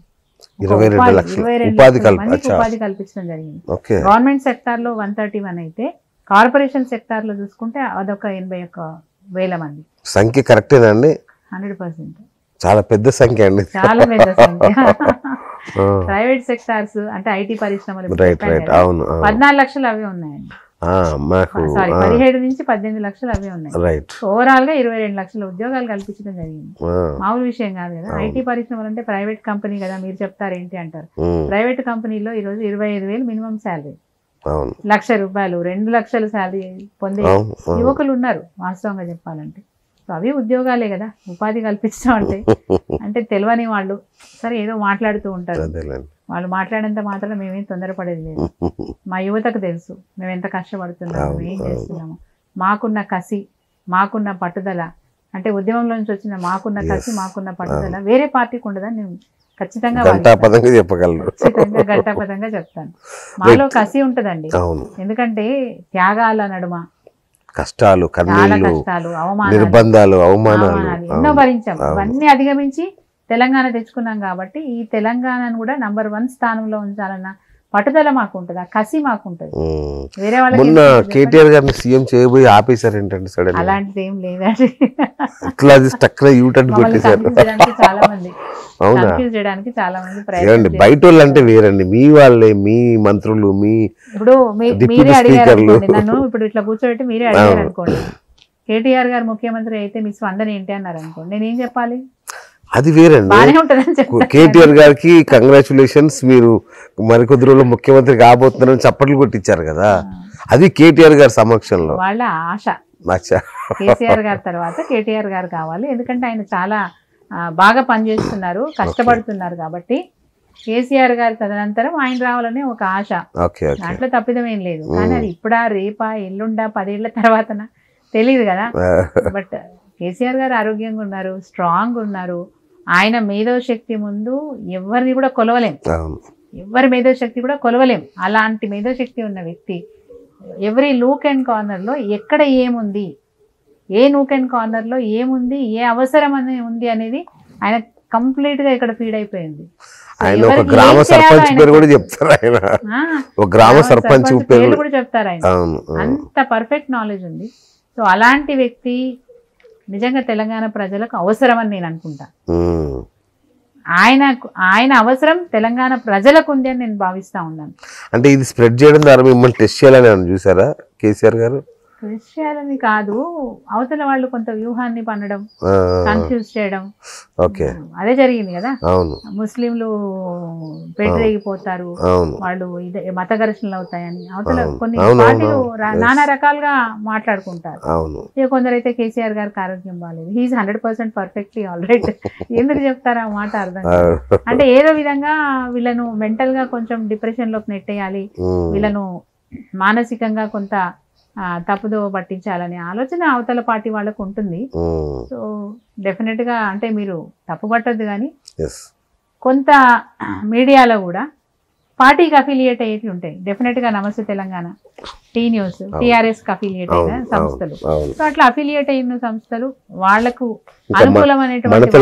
22 మందికి ఉపాధి కల్పించడం జరిగింది. గవర్నమెంట్ సెక్టార్ లో 131 అయితే కార్పొరేషన్ సెక్టార్ లో చూసుకుంటే అదొక 81,000 మంది. సంఖ్య కరెక్టేనండి? 100%. చాలా పెద్ద సంఖ్య అండి, చాలా పెద్ద సంఖ్య. ప్రైవేట్ సెక్టార్స్ అంటే ఐటీ పరిశ్రమలు 14 లక్షలు అవే ఉన్నాయండి. 17 నుంచి 18 లక్షలు అవే ఉన్నాయి. ఓవరాల్ గా 22 లక్షల ఉద్యోగాలు కల్పించడం జరిగింది. మామూలు విషయం కాదు కదా. ఐటీ పరిశ్రమలు అంటే ప్రైవేట్ కంపెనీ కదా, మీరు చెప్తారు ఏంటి అంటారు. ప్రైవేట్ కంపెనీలో ఈరోజు 25,000 మినిమం శాలరీ, ₹1,00,000 2 లక్షల శాలరీ పొందే యువకులు ఉన్నారు వాస్తవంగా చెప్పాలంటే. సో అవి ఉద్యోగాలే కదా, ఉపాధి కల్పించడం అంటే. అంటే తెలియని వాళ్ళు సరే ఏదో మాట్లాడుతూ ఉంటారు, వాళ్ళు మాట్లాడేంత మాత్రం మేమేం తొందరపడేది లేదు. మా యువతకు తెలుసు మేము ఎంత కష్టపడుతున్నాము, ఏం చేస్తున్నాము. మాకున్న కసి, మాకున్న పట్టుదల, అంటే ఉద్యమంలో నుంచి వచ్చిన మాకున్న కసి, మాకున్న పట్టుదల వేరే పార్టీకి ఉండదని నేను ఖచ్చితంగా చెప్పగలను, ఖచ్చితంగా ఘంటాపదంగా చెప్తాను. మాలో కసి ఉంటదండి, ఎందుకంటే త్యాగాల నడుమ కష్టాలు, కష్టాలు, నిర్బంధాలు, అవమానాలు ఎన్నో భరించాం. ఇవన్నీ అధిగమించి తెలంగాణ తెచ్చుకున్నాం కాబట్టి ఈ తెలంగాణను కూడా నంబర్ 1 స్థానంలో ఉంచాలన్న పట్టుదల మాకు ఉంటుంది, ఆ కసి మాకు ఉంటుంది. వేరే వాళ్ళకి మొన్న కేటీఆర్ గారిని సీఎం చేయబోయి ఆపేశారు ఏంటంటే సడన్? అలాంటిది ఏం లేదండి, చాలా మంది కన్ఫ్యూజ్ చేయడానికి చాలా మంది ప్రయత్నం. బయట వాళ్ళు అంటే వేరండి, మీ వాళ్ళే, మీ మంత్రులు, మీ ఇప్పుడు మీరే అడిగారు అనుకోండి నన్ను, ఇప్పుడు ఇట్లా కూర్చోబెట్టి మీరే అడిగారు అనుకోండి, కేటీఆర్ గారు ముఖ్యమంత్రి అయితే మీ స్పందన ఏంటి అన్నారు అనుకోండి, నేనేం చెప్పాలి? అది వేరండి. కేటీఆర్ గారికి కంగ్రాచులేషన్స్, మీరు మరికొద్ది రోజులు ముఖ్యమంత్రి కాబోతున్నారని చప్పట్లు కొట్టించారు కదా, అది కేటీఆర్ గారి సమక్షంలో వాళ్ళ ఆశ. కేసీఆర్ గారి తర్వాత కేటీఆర్ గారు కావాలి, ఎందుకంటే ఆయన చాలా బాగా పనిచేస్తున్నారు, కష్టపడుతున్నారు కాబట్టి కేసీఆర్ గారి తదనంతరం ఆయన రావాలనే ఒక ఆశ. దాంట్లో తప్పిదం ఏం లేదు. కానీ అది ఇప్పుడా, రేపా, ఎల్లుండా, 10 ఏళ్ల తర్వాతన తెలియదు కదా. బట్ కేసీఆర్ గారు ఆరోగ్యంగా ఉన్నారు, స్ట్రాంగ్ ఉన్నారు. ఆయన మేధోశక్తి ముందు ఎవరిని కూడా కొలవలేం, ఎవరి మేధోశక్తి కూడా కొలవలేం. అలాంటి మేధోశక్తి ఉన్న వ్యక్తి ఎవరి లూక్ అండ్ కార్నర్లో ఎక్కడ ఏముంది, ఏ నూక్ అండ్ కార్నర్లో ఏముంది, ఏ అవసరం అనేది ఉంది అనేది ఆయన కంప్లీట్ గా ఇక్కడ ఫీడ్ అయిపోయింది. గ్రామ సర్పంచ్ పేరు కూడా చెప్తారు ఆయన, గ్రామ సర్పంచ్ పేరు కూడా చెప్తారు ఆయన, అంత పర్ఫెక్ట్ నాలెడ్జ్ ఉంది. సో అలాంటి వ్యక్తి నిజంగా తెలంగాణ ప్రజలకు అవసరం అని నేను అనుకుంటా. ఆయన అవసరం తెలంగాణ ప్రజలకు ఉంది అని నేను భావిస్తా ఉన్నాను. అంటే ఇది స్ప్రెడ్ చేయడం ద్వారా మిమ్మల్ని టెస్ట్ చేయాలని చూసారా కేసీఆర్ గారు? టెస్ట్ చేయాలని కాదు, అవతల వాళ్ళు కొంత వ్యూహాన్ని పన్నడం, కన్ఫ్యూజ్ చేయడం, అదే జరిగింది కదా. ముస్లింలు పెట్టరేగిపోతారు, వాళ్ళు మత ఘర్షణలు అవుతాయని అవతల కొన్ని పార్టీలు నానా రకాలుగా మాట్లాడుకుంటారు. ఇక కొందరైతే కేసీఆర్ గారికి ఆరోగ్యం బాగాలేదు, హీఈస్ 100% పర్ఫెక్ట్లీ ఆల్ రైట్, ఎందుకు చెప్తారా ఆ మాట అర్థం కాదు. అంటే ఏదో విధంగా వీళ్ళను మెంటల్ గా కొంచెం డిప్రెషన్ లోకి నెట్టేయాలి, వీళ్ళను మానసికంగా కొంత తప్పుదో పట్టించాలనే ఆలోచన అవతల పార్టీ వాళ్ళకు ఉంటుంది. సో డెఫినెట్ గా అంటే మీరు తప్పు పట్టద్దు, కానీ కొంత మీడియాలో కూడా పార్టీకి అఫిలియేట్ అయ్యేవి ఉంటాయి. డెఫినెట్ గా Namaste Telangana, T News, TRS కి అఫిలియేట్ అయిన సంస్థలు. సో అట్లా అఫిలియేట్ అయిన సంస్థలు వాళ్లకు అనుకూలమైనటువంటి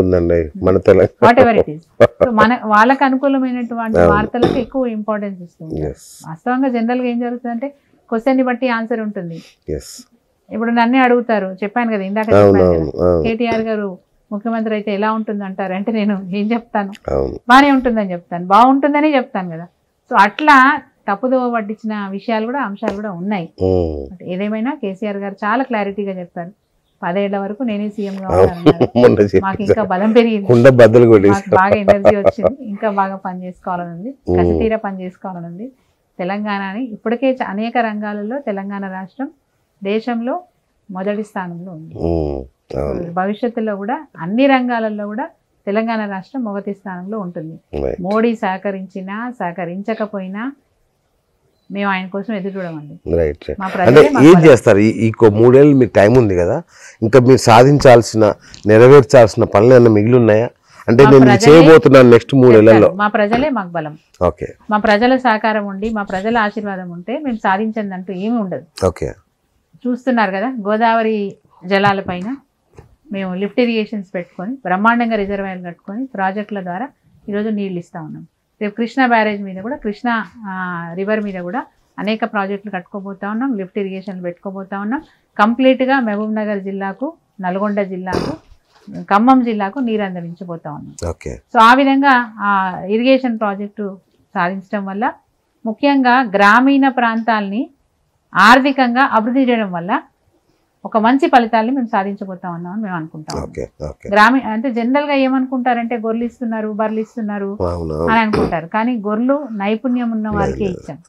whatever it is, so వాళ్ళకు అనుకూలమైనటువంటి వార్తలకు ఎక్కువ ఇంపార్టెన్స్ ఇస్తుంది. వాస్తవంగా జనరల్ గా ఏం జరుగుతుందంటే క్వశ్చన్ ని బట్టి ఆన్సర్ ఉంటుంది. ఇప్పుడు నన్నే అడుగుతారు, చెప్పాను కదా ఇందాక, కేటీఆర్ గారు ముఖ్యమంత్రి అయితే ఎలా ఉంటుంది అంటారు అంటే నేను ఏం చెప్తాను, బాగానే ఉంటుందని చెప్తాను, బాగుంటుందని చెప్తాను కదా. సో అట్లా తప్పుదోవ పట్టించిన విషయాలు కూడా, అంశాలు కూడా ఉన్నాయి. ఏదేమైనా కేసీఆర్ గారు చాలా క్లారిటీగా చెప్పారు, 10 ఏళ్ల వరకు నేనే సీఎం కావాలన్నారు. మాకు ఇంకా బలం పెరిగింది, మాకు బాగా ఎనర్జీ వచ్చింది, ఇంకా బాగా పని చేసుకోవాలని ఉంది, కసితీరా పని చేసుకోవాలని ఉంది. తెలంగాణని ఇప్పటికే అనేక రంగాలలో తెలంగాణ రాష్ట్రం దేశంలో మొదటి స్థానంలో ఉంది. భవిష్యత్తులో కూడా అన్ని రంగాలలో కూడా తెలంగాణ రాష్ట్రం మొదటి స్థానంలో ఉంటుంది. మోడీ సహకరించినా సహకరించకపోయినా మేము ఆయన కోసం ఎదురు చూడమండి. ఏం చేస్తారు? ఈ 3 ఏళ్ళు మీకు టైం ఉంది కదా, ఇంకా మీరు సాధించాల్సిన, నెరవేర్చాల్సిన పనులు ఏమైనా మిగిలి ఉన్నాయా? అంటే నేను చేయబోతున్నాను నెక్స్ట్ 3 ఏళ్లలో. మా ప్రజలే మాకు బలం. ఓకే, మా ప్రజల సహకారం ఉండి, మా ప్రజల ఆశీర్వాదం ఉంటే మేము సాధించిందంటూ ఏమీ ఉండదు. ఓకే, చూస్తున్నారు కదా, గోదావరి జలాల పైన మేము లిఫ్ట్ ఇరిగేషన్స్ పెట్టుకొని బ్రహ్మాండంగా రిజర్వాయర్లు కట్టుకొని ప్రాజెక్టుల ద్వారా ఈరోజు నీళ్ళు ఇస్తూ ఉన్నాం. రేపు కృష్ణా బ్యారేజ్ మీద కూడా, కృష్ణా రివర్ మీద కూడా అనేక ప్రాజెక్టులు కట్టుకోబోతా ఉన్నాం, లిఫ్ట్ ఇరిగేషన్లు పెట్టుకోబోతా ఉన్నాం. కంప్లీట్గా మహబూబ్ నగర్ జిల్లాకు, నల్గొండ జిల్లాకు, ఖమ్మం జిల్లాకు నీరు అందించబోతా ఉన్నాం. సో ఆ విధంగా ఆ ఇరిగేషన్ ప్రాజెక్టు సాధించడం వల్ల, ముఖ్యంగా గ్రామీణ ప్రాంతాలని ఆర్థికంగా అభివృద్ధి చేయడం వల్ల ఒక మంచి ఫలితాలని మేము సాధించబోతా ఉన్నామని మేము అనుకుంటాం. అంటే జనరల్ గా ఏమనుకుంటారంటే గొర్రెలు ఇస్తున్నారు, బర్రెలు ఇస్తున్నారు అని అనుకుంటారు, కానీ గొర్రెలు నైపుణ్యం ఉన్న వారికే ఇచ్చాం.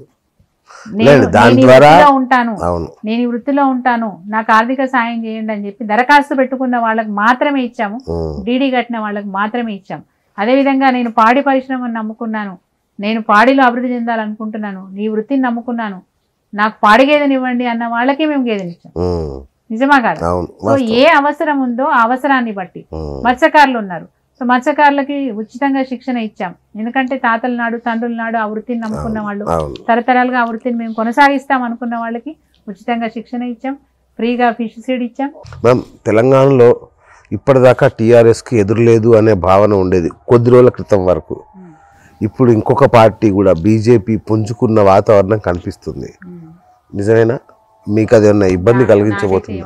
నేను ఈ వృత్తిలో ఉంటాను, నాకు ఆర్థిక సాయం చేయండి అని చెప్పి దరఖాస్తు పెట్టుకున్న వాళ్ళకి మాత్రమే ఇచ్చాము, డీడీ కట్టిన వాళ్ళకి మాత్రమే ఇచ్చాం. అదేవిధంగా నేను పాడి పరిశ్రమను నమ్ముకున్నాను, నేను పాడిలో అభివృద్ధి చెందాలనుకుంటున్నాను, నీ వృత్తిని నమ్ముకున్నాను, నాకు పాడి గేదెని ఇవ్వండి అన్న వాళ్ళకే మేము గేదెని ఇచ్చాం. నిజమా కాదు? సో ఏ అవసరం ఉందో ఆ అవసరాన్ని బట్టి, మత్స్యకారులు ఉన్నారు, సో మత్స్యకారులకి ఉచితంగా శిక్షణ ఇచ్చాం. ఎందుకంటే తాతల నాడు, తండ్రుల నాడు ఆ వృత్తిని నమ్ముకున్న వాళ్ళు, తరతరాలుగా ఆ వృత్తిని మేము కొనసాగిస్తాం అనుకున్న వాళ్ళకి ఉచితంగా శిక్షణ ఇచ్చాం, ఫ్రీగా ఫిష్ సీడ్ ఇచ్చాం. మ్యామ్, తెలంగాణలో ఇప్పటిదాకా టీఆర్ఎస్కి ఎదురులేదు అనే భావన ఉండేది కొద్ది రోజుల క్రితం వరకు. ఇప్పుడు ఇంకొక పార్టీ కూడా, బీజేపీ పుంజుకున్న వాతావరణం కనిపిస్తుంది. నిజమేనా? మీకు అది ఏమన్నా ఇబ్బంది కలిగించబోతుంది?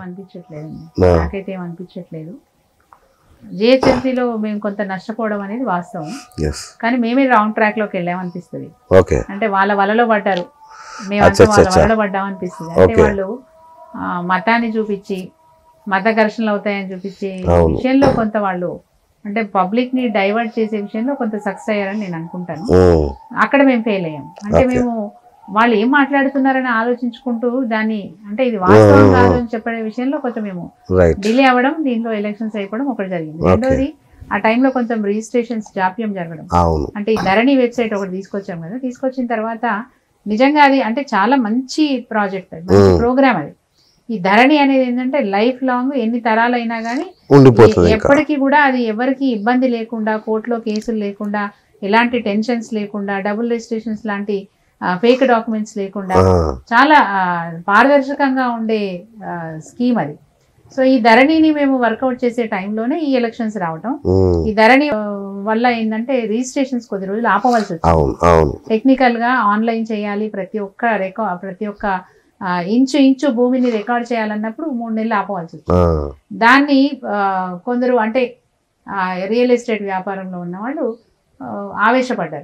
నాకైతే ఏమనిపించట్లేదు. జిహెచ్ఎంసీలో మేము కొంత నష్టపోవడం అనేది వాస్తవం, కానీ మేమే రాంగ్ ట్రాక్ లోకి వెళ్ళామనిపిస్తుంది. అంటే వాళ్ళ వలలో పడ్డారు, మేమంతా వాళ్ళ వలలో పడ్డామనిపిస్తుంది. అంటే వాళ్ళు మతాన్ని చూపించి, మత ఘర్షణలు అవుతాయని చూపించి విషయంలో కొంత వాళ్ళు, అంటే పబ్లిక్ ని డైవర్ట్ చేసే విషయంలో కొంత సక్సెస్ అయ్యారని నేను అనుకుంటాను. అక్కడ మేము ఫెయిల్ అయ్యాం. అంటే మేము వాళ్ళు ఏం మాట్లాడుతున్నారని ఆలోచించుకుంటూ దాన్ని, అంటే ఇది వాస్తవం కాదు అని చెప్పే విషయంలో కొంచెం మేము డిలే అవ్వడం, దీంట్లో ఎలక్షన్స్ అయిపోవడం ఒకటి జరిగింది. రెండోది, ఆ టైంలో కొంచెం రిజిస్ట్రేషన్స్ జాప్యం జరగడం. అంటే ఈ ధరణి వెబ్సైట్ ఒకటి తీసుకొచ్చాం కదా, తీసుకొచ్చిన తర్వాత నిజంగా అది అంటే చాలా మంచి ప్రాజెక్ట్, మంచి ప్రోగ్రామ్ అది. ఈ ధరణి అనేది ఏంటంటే లైఫ్ లాంగ్, ఎన్ని తరాలైనా కానీ ఎప్పటికీ కూడా అది ఎవరికి ఇబ్బంది లేకుండా, కోర్టులో కేసులు లేకుండా, ఎలాంటి టెన్షన్స్ లేకుండా, డబుల్ రిజిస్ట్రేషన్స్ లాంటి ఫేక్ డాక్యుమెంట్స్ లేకుండా చాలా పారదర్శకంగా ఉండే స్కీమ్ అది. సో ఈ ధరణిని మేము వర్కౌట్ చేసే టైంలోనే ఈ ఎలక్షన్స్ రావటం, ఈ ధరణి వల్ల ఏంటంటే రిజిస్ట్రేషన్స్ కొద్ది రోజులు ఆపవలసి వచ్చింది. టెక్నికల్ గా ఆన్లైన్ చేయాలి, ప్రతి ఒక్క ఇంచు భూమిని రికార్డ్ చేయాలన్నప్పుడు 3 నెలలు ఆపవలసి వచ్చింది. దాన్ని కొందరు, అంటే రియల్ ఎస్టేట్ వ్యాపారంలో ఉన్న వాళ్ళు ఆవేశపడ్డారు.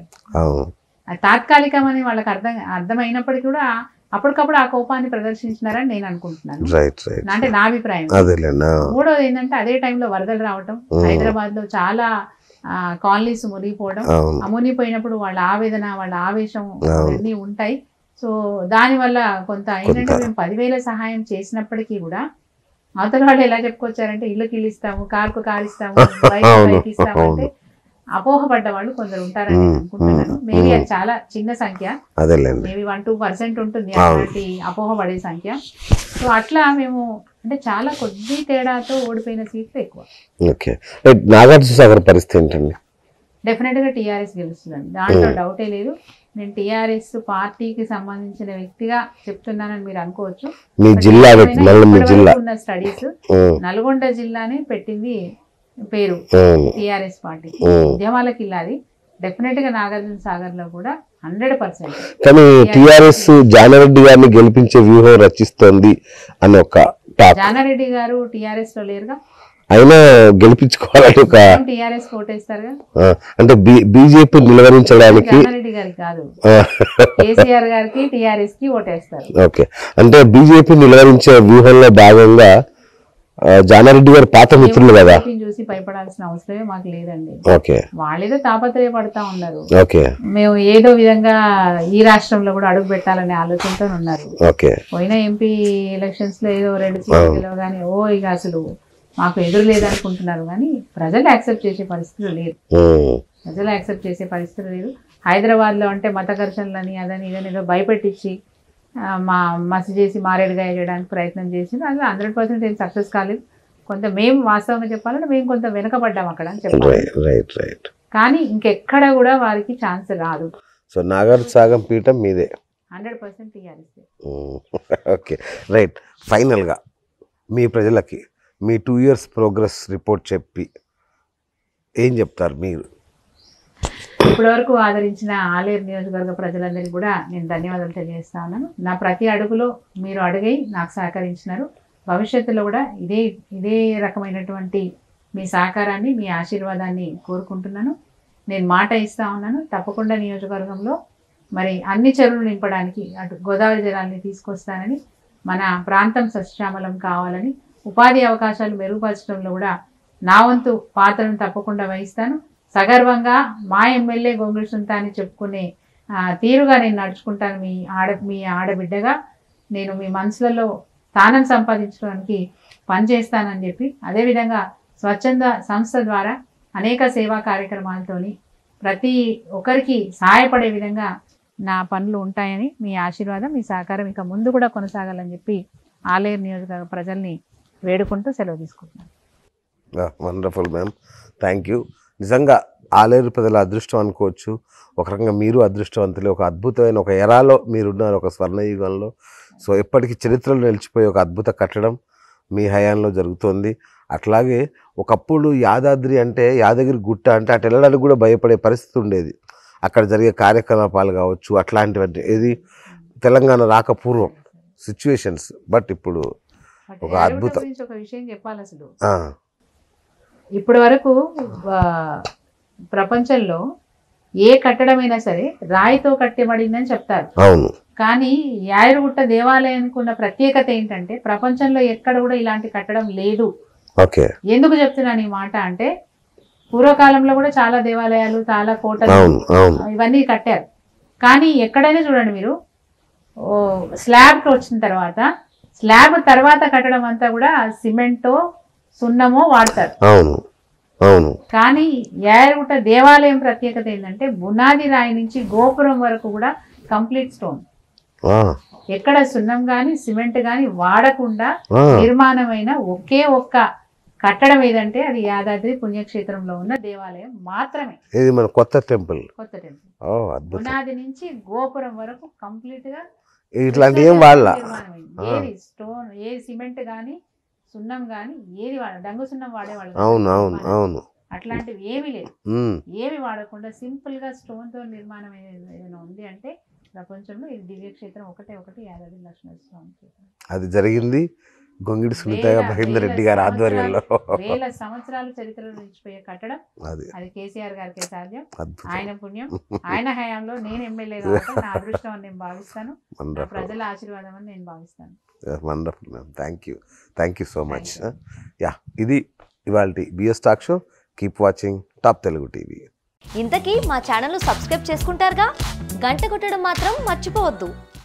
తాత్కాలికమని వాళ్ళకి అర్థమైనప్పటికీ కూడా అప్పటికప్పుడు ఆ కోపాన్ని ప్రదర్శించినారని నేను అనుకుంటున్నాను. అంటే నా అభిప్రాయం. మూడోది ఏంటంటే అదే టైంలో వరదలు రావటం, హైదరాబాద్ లో చాలా కాలనీస్ మునిగిపోవడం, మునిగిపోయినప్పుడు వాళ్ళ ఆవేదన, వాళ్ళ ఆవేశం అన్నీ ఉంటాయి. సో దానివల్ల కొంత ఏంటంటే మేము 10,000 సహాయం చేసినప్పటికీ కూడా అవతల వాళ్ళు ఎలా చెప్పుకొచ్చారంటే ఇల్లుకి ఇల్లు ఇస్తాము, కారుకు కారు ఇస్తాము, బైక్ ఇస్తాము అంటే అపోహపడ్డ వాళ్ళు కొందరు ఉంటారని అనుకుంటున్నాను. మేబీ అది చాలా చిన్న సంఖ్య, మేబీ 1-2% ఉంటుంది అలాంటి అపోహపడే సంఖ్య. సో అట్లా మేము అంటే చాలా కొద్ది తేడాతో ఓడిపోయిన సీట్లు ఎక్కువ. నాగార్జునసాగర్ పరిస్థితి ఏంటండి? డెఫినెట్గా టీఆర్ఎస్ గెలుస్తుందండి, దాంట్లో డౌటే లేదు. నేను టీఆర్ఎస్ పార్టీకి సంబంధించిన వ్యక్తిగా చెప్తున్నానని మీరు అనుకోవచ్చు. మీ జిల్లా ఉన్న స్టడీస్ నల్గొండ జిల్లానే పెట్టింది పేరు టీఆర్ఎస్ పార్టీ, ఉద్యమాలకి ఇల్లాది. డెఫినెట్ గా నాగార్జున సాగర్ లో కూడా 100%. కానీ టీఆర్ఎస్ జానారెడ్డి గారిని గెలిపించే వ్యూహం రచిస్తోంది అని ఒక టాక్. జానారెడ్డి గారు టీఆర్ఎస్ లో లేరుగా, అయినా గెలిపించుకోవాలని ఒక టీఆర్ఎస్ ఓటేస్తారుగా. అంటే బీజేపీ నిలవరించడానికి జానారెడ్డి గారికి కాదు, కేసీఆర్ గారికి టీఆర్ఎస్ కి ఓటేస్తారు. ఓకే, అంటే బీజేపీ నిలవరించే వ్యూహంలో భాగంగా జానారెడ్డి గారు పాత మిత్రులు కదా, చూసి భయపడాల్సిన అవసరమే మాకు లేదండి. ఓకే, వాళ్ళేదో తాపత్రయపడతా ఉన్నారు, ఓకే, మేము ఏదో విధంగా ఈ రాష్ట్రంలో కూడా అడుగు పెట్టాలనే ఆలోచనతో ఉన్నారు. ఓకే, పోయిన ఎంపీ ఎలక్షన్స్ లో ఏదో 2 సీట్లు కానీ ఇక అసలు మాకు ఎదురు లేదనుకుంటున్నారు. కానీ ప్రజలు యాక్సెప్ట్ చేసే పరిస్థితులు లేదు, ప్రజలు యాక్సెప్ట్ చేసే పరిస్థితులు లేదు. హైదరాబాద్ లో అంటే మత ఘర్షణలని అదని ఇదని ఏదో భయపెట్టించి మసి చేసి మారేడుగా చేయడానికి ప్రయత్నం చేసింది. అది 100% ఏం సక్సెస్ కాలేదు. కొంత మేము వాస్తవంగా చెప్పాలంటే మేము కొంత వెనకబడ్డాం అక్కడ అని చెప్పాలి. కానీ ఇంకెక్కడ కూడా వారికి ఛాన్స్ రాదు. సో నాగార్జున పీఠం మీదే 100% టీఆర్ఎస్. Okay, right. ఫైనల్గా మీ ప్రజలకి మీ 2 years ప్రోగ్రెస్ రిపోర్ట్ చెప్పి ఏం చెప్తారు మీరు? ఇప్పటివరకు ఆదరించిన ఆలేరు నియోజకవర్గ ప్రజలందరికీ కూడా నేను ధన్యవాదాలు తెలియజేస్తా ఉన్నాను. నా ప్రతి అడుగులో మీరు అడుగై నాకు సహకరించినారు. భవిష్యత్తులో కూడా ఇదే రకమైనటువంటి మీ సహకారాన్ని, మీ ఆశీర్వాదాన్ని కోరుకుంటున్నాను. నేను మాట ఇస్తా ఉన్నాను, తప్పకుండా నియోజకవర్గంలో మరి అన్ని చెరువులు నింపడానికి అటు గోదావరి జలాన్ని తీసుకొస్తానని, మన ప్రాంతం సస్యశ్యామలం కావాలని, ఉపాధి అవకాశాలు మెరుగుపరచడంలో కూడా నా వంతు పాత్రను తప్పకుండా వహిస్తాను. సగర్వంగా మా ఎమ్మెల్యే గొంగిడి సునీత అని చెప్పుకునే తీరుగా నేను నడుచుకుంటాను. మీ ఆడబిడ్డగా నేను మీ మనసులలో స్థానం సంపాదించడానికి పనిచేస్తానని చెప్పి, అదేవిధంగా స్వచ్ఛంద సంస్థ ద్వారా అనేక సేవా కార్యక్రమాలతోని ప్రతి ఒక్కరికి సహాయపడే విధంగా నా పనులు ఉంటాయని, మీ ఆశీర్వాదం, మీ సహకారం ఇక ముందు కూడా కొనసాగాలని చెప్పి ఆలేరు నియోజకవర్గ ప్రజల్ని వేడుకుంటూ సెలవు తీసుకుంటున్నాను. Wonderful ma'am, thank you. నిజంగా ఆలేరు ప్రజల అదృష్టం అనుకోవచ్చు. ఒక రకంగా మీరు అదృష్టవంతులే. ఒక అద్భుతమైన ఒక ఎరాలో మీరున్నారు, ఒక స్వర్ణయుగంలో. సో ఎప్పటికీ చరిత్రలో నిలిచిపోయే ఒక అద్భుత కట్టడం మీ హయాంలో జరుగుతోంది. అట్లాగే ఒకప్పుడు యాదాద్రి అంటే, యాదగిరి గుట్ట అంటే అటు వెళ్ళడానికి కూడా భయపడే పరిస్థితి ఉండేది. అక్కడ జరిగే కార్యకలాపాలు కావచ్చు, అట్లాంటివంటి ఏది తెలంగాణ రాకపూర్వం సిచ్యువేషన్స్. బట్ ఇప్పుడు ఒక అద్భుతం. ఒక విషయం చెప్పాలి, అసలు ఇప్పటి వరకు ప్రపంచంలో ఏ కట్టడమైనా సరే రాయితో కట్టబడిందని చెప్తారు. అవును. కానీ యాదగిరిగుట్ట దేవాలయానికి ఉన్న ప్రత్యేకత ఏంటంటే ప్రపంచంలో ఎక్కడ కూడా ఇలాంటి కట్టడం లేదు. ఓకే. ఎందుకు చెప్తున్నాను ఈ మాట అంటే, పూర్వకాలంలో కూడా చాలా దేవాలయాలు, చాలా కోటలు ఇవన్నీ కట్టారు. కానీ ఎక్కడైనా చూడండి మీరు, స్లాబ్ వచ్చిన తర్వాత స్లాబ్ తర్వాత కట్టడం అంతా కూడా సిమెంటో సున్నమో వాడతారు. అవును, అవును. కానీ యాదగిరిగుట్ట దేవాలయం ప్రత్యేకత ఏంటంటే బునాది రాయి నుంచి గోపురం వరకు కూడా కంప్లీట్ స్టోన్. ఎక్కడ సున్నం గాని సిమెంట్ గాని వాడకుండా నిర్మాణమైన ఒకే ఒక్క కట్టడం ఏదంటే అది యాదాద్రి పుణ్యక్షేత్రంలో ఉన్న దేవాలయం మాత్రమే. ఇది మన కొత్త టెంపుల్. బునాది నుంచి గోపురం వరకు కంప్లీట్ గా ఇట్లాంటి ఏం వాడలా. ఏది స్టోన్, ఏ సిమెంట్ గాని సున్నం గాని ఏది వాడ, డంగు సున్నం వాడేవాళ్ళు. అవును, అవును, అవును. అట్లాంటివి ఏమీ లేదు. ఏమి వాడకుండా సింపుల్ గా స్టోన్ తో నిర్మాణం ఏదైనా ఉంది అంటే ప్రపంచంలో ఇది దివ్యక్షేత్రం ఒకటి యాదాద్రి లక్ష్మీనరసింహస్వామి క్షేత్రం. అది జరిగింది గొంగిడి సునీత మహేందర్ రెడ్డి గారి ఆధ్వర్యంలో. 1000 సంవత్సరాలు చరిత్రలో నిలిచిపోయే కట్టడం అది కేసీఆర్ గారికి సాధ్యం. ఆయన పుణ్యం, ఆయన హయాంలో నేను ఎమ్మెల్యే కాబట్టి నా అదృష్టం అని నేను భావిస్తాను, ప్రజల ఆశీర్వాదం అని నేను భావిస్తాను. Wonderful ma'am, thank you so much. Yeah, ఇది ఇవాల్టి BS talk show. Keep watching top Telugu TV. ఇంతకీ మా ఛానల్ సబ్స్క్రైబ్ చేసుకుంటారుగా, గంట కొట్టడం మాత్రం మర్చిపోవద్దు.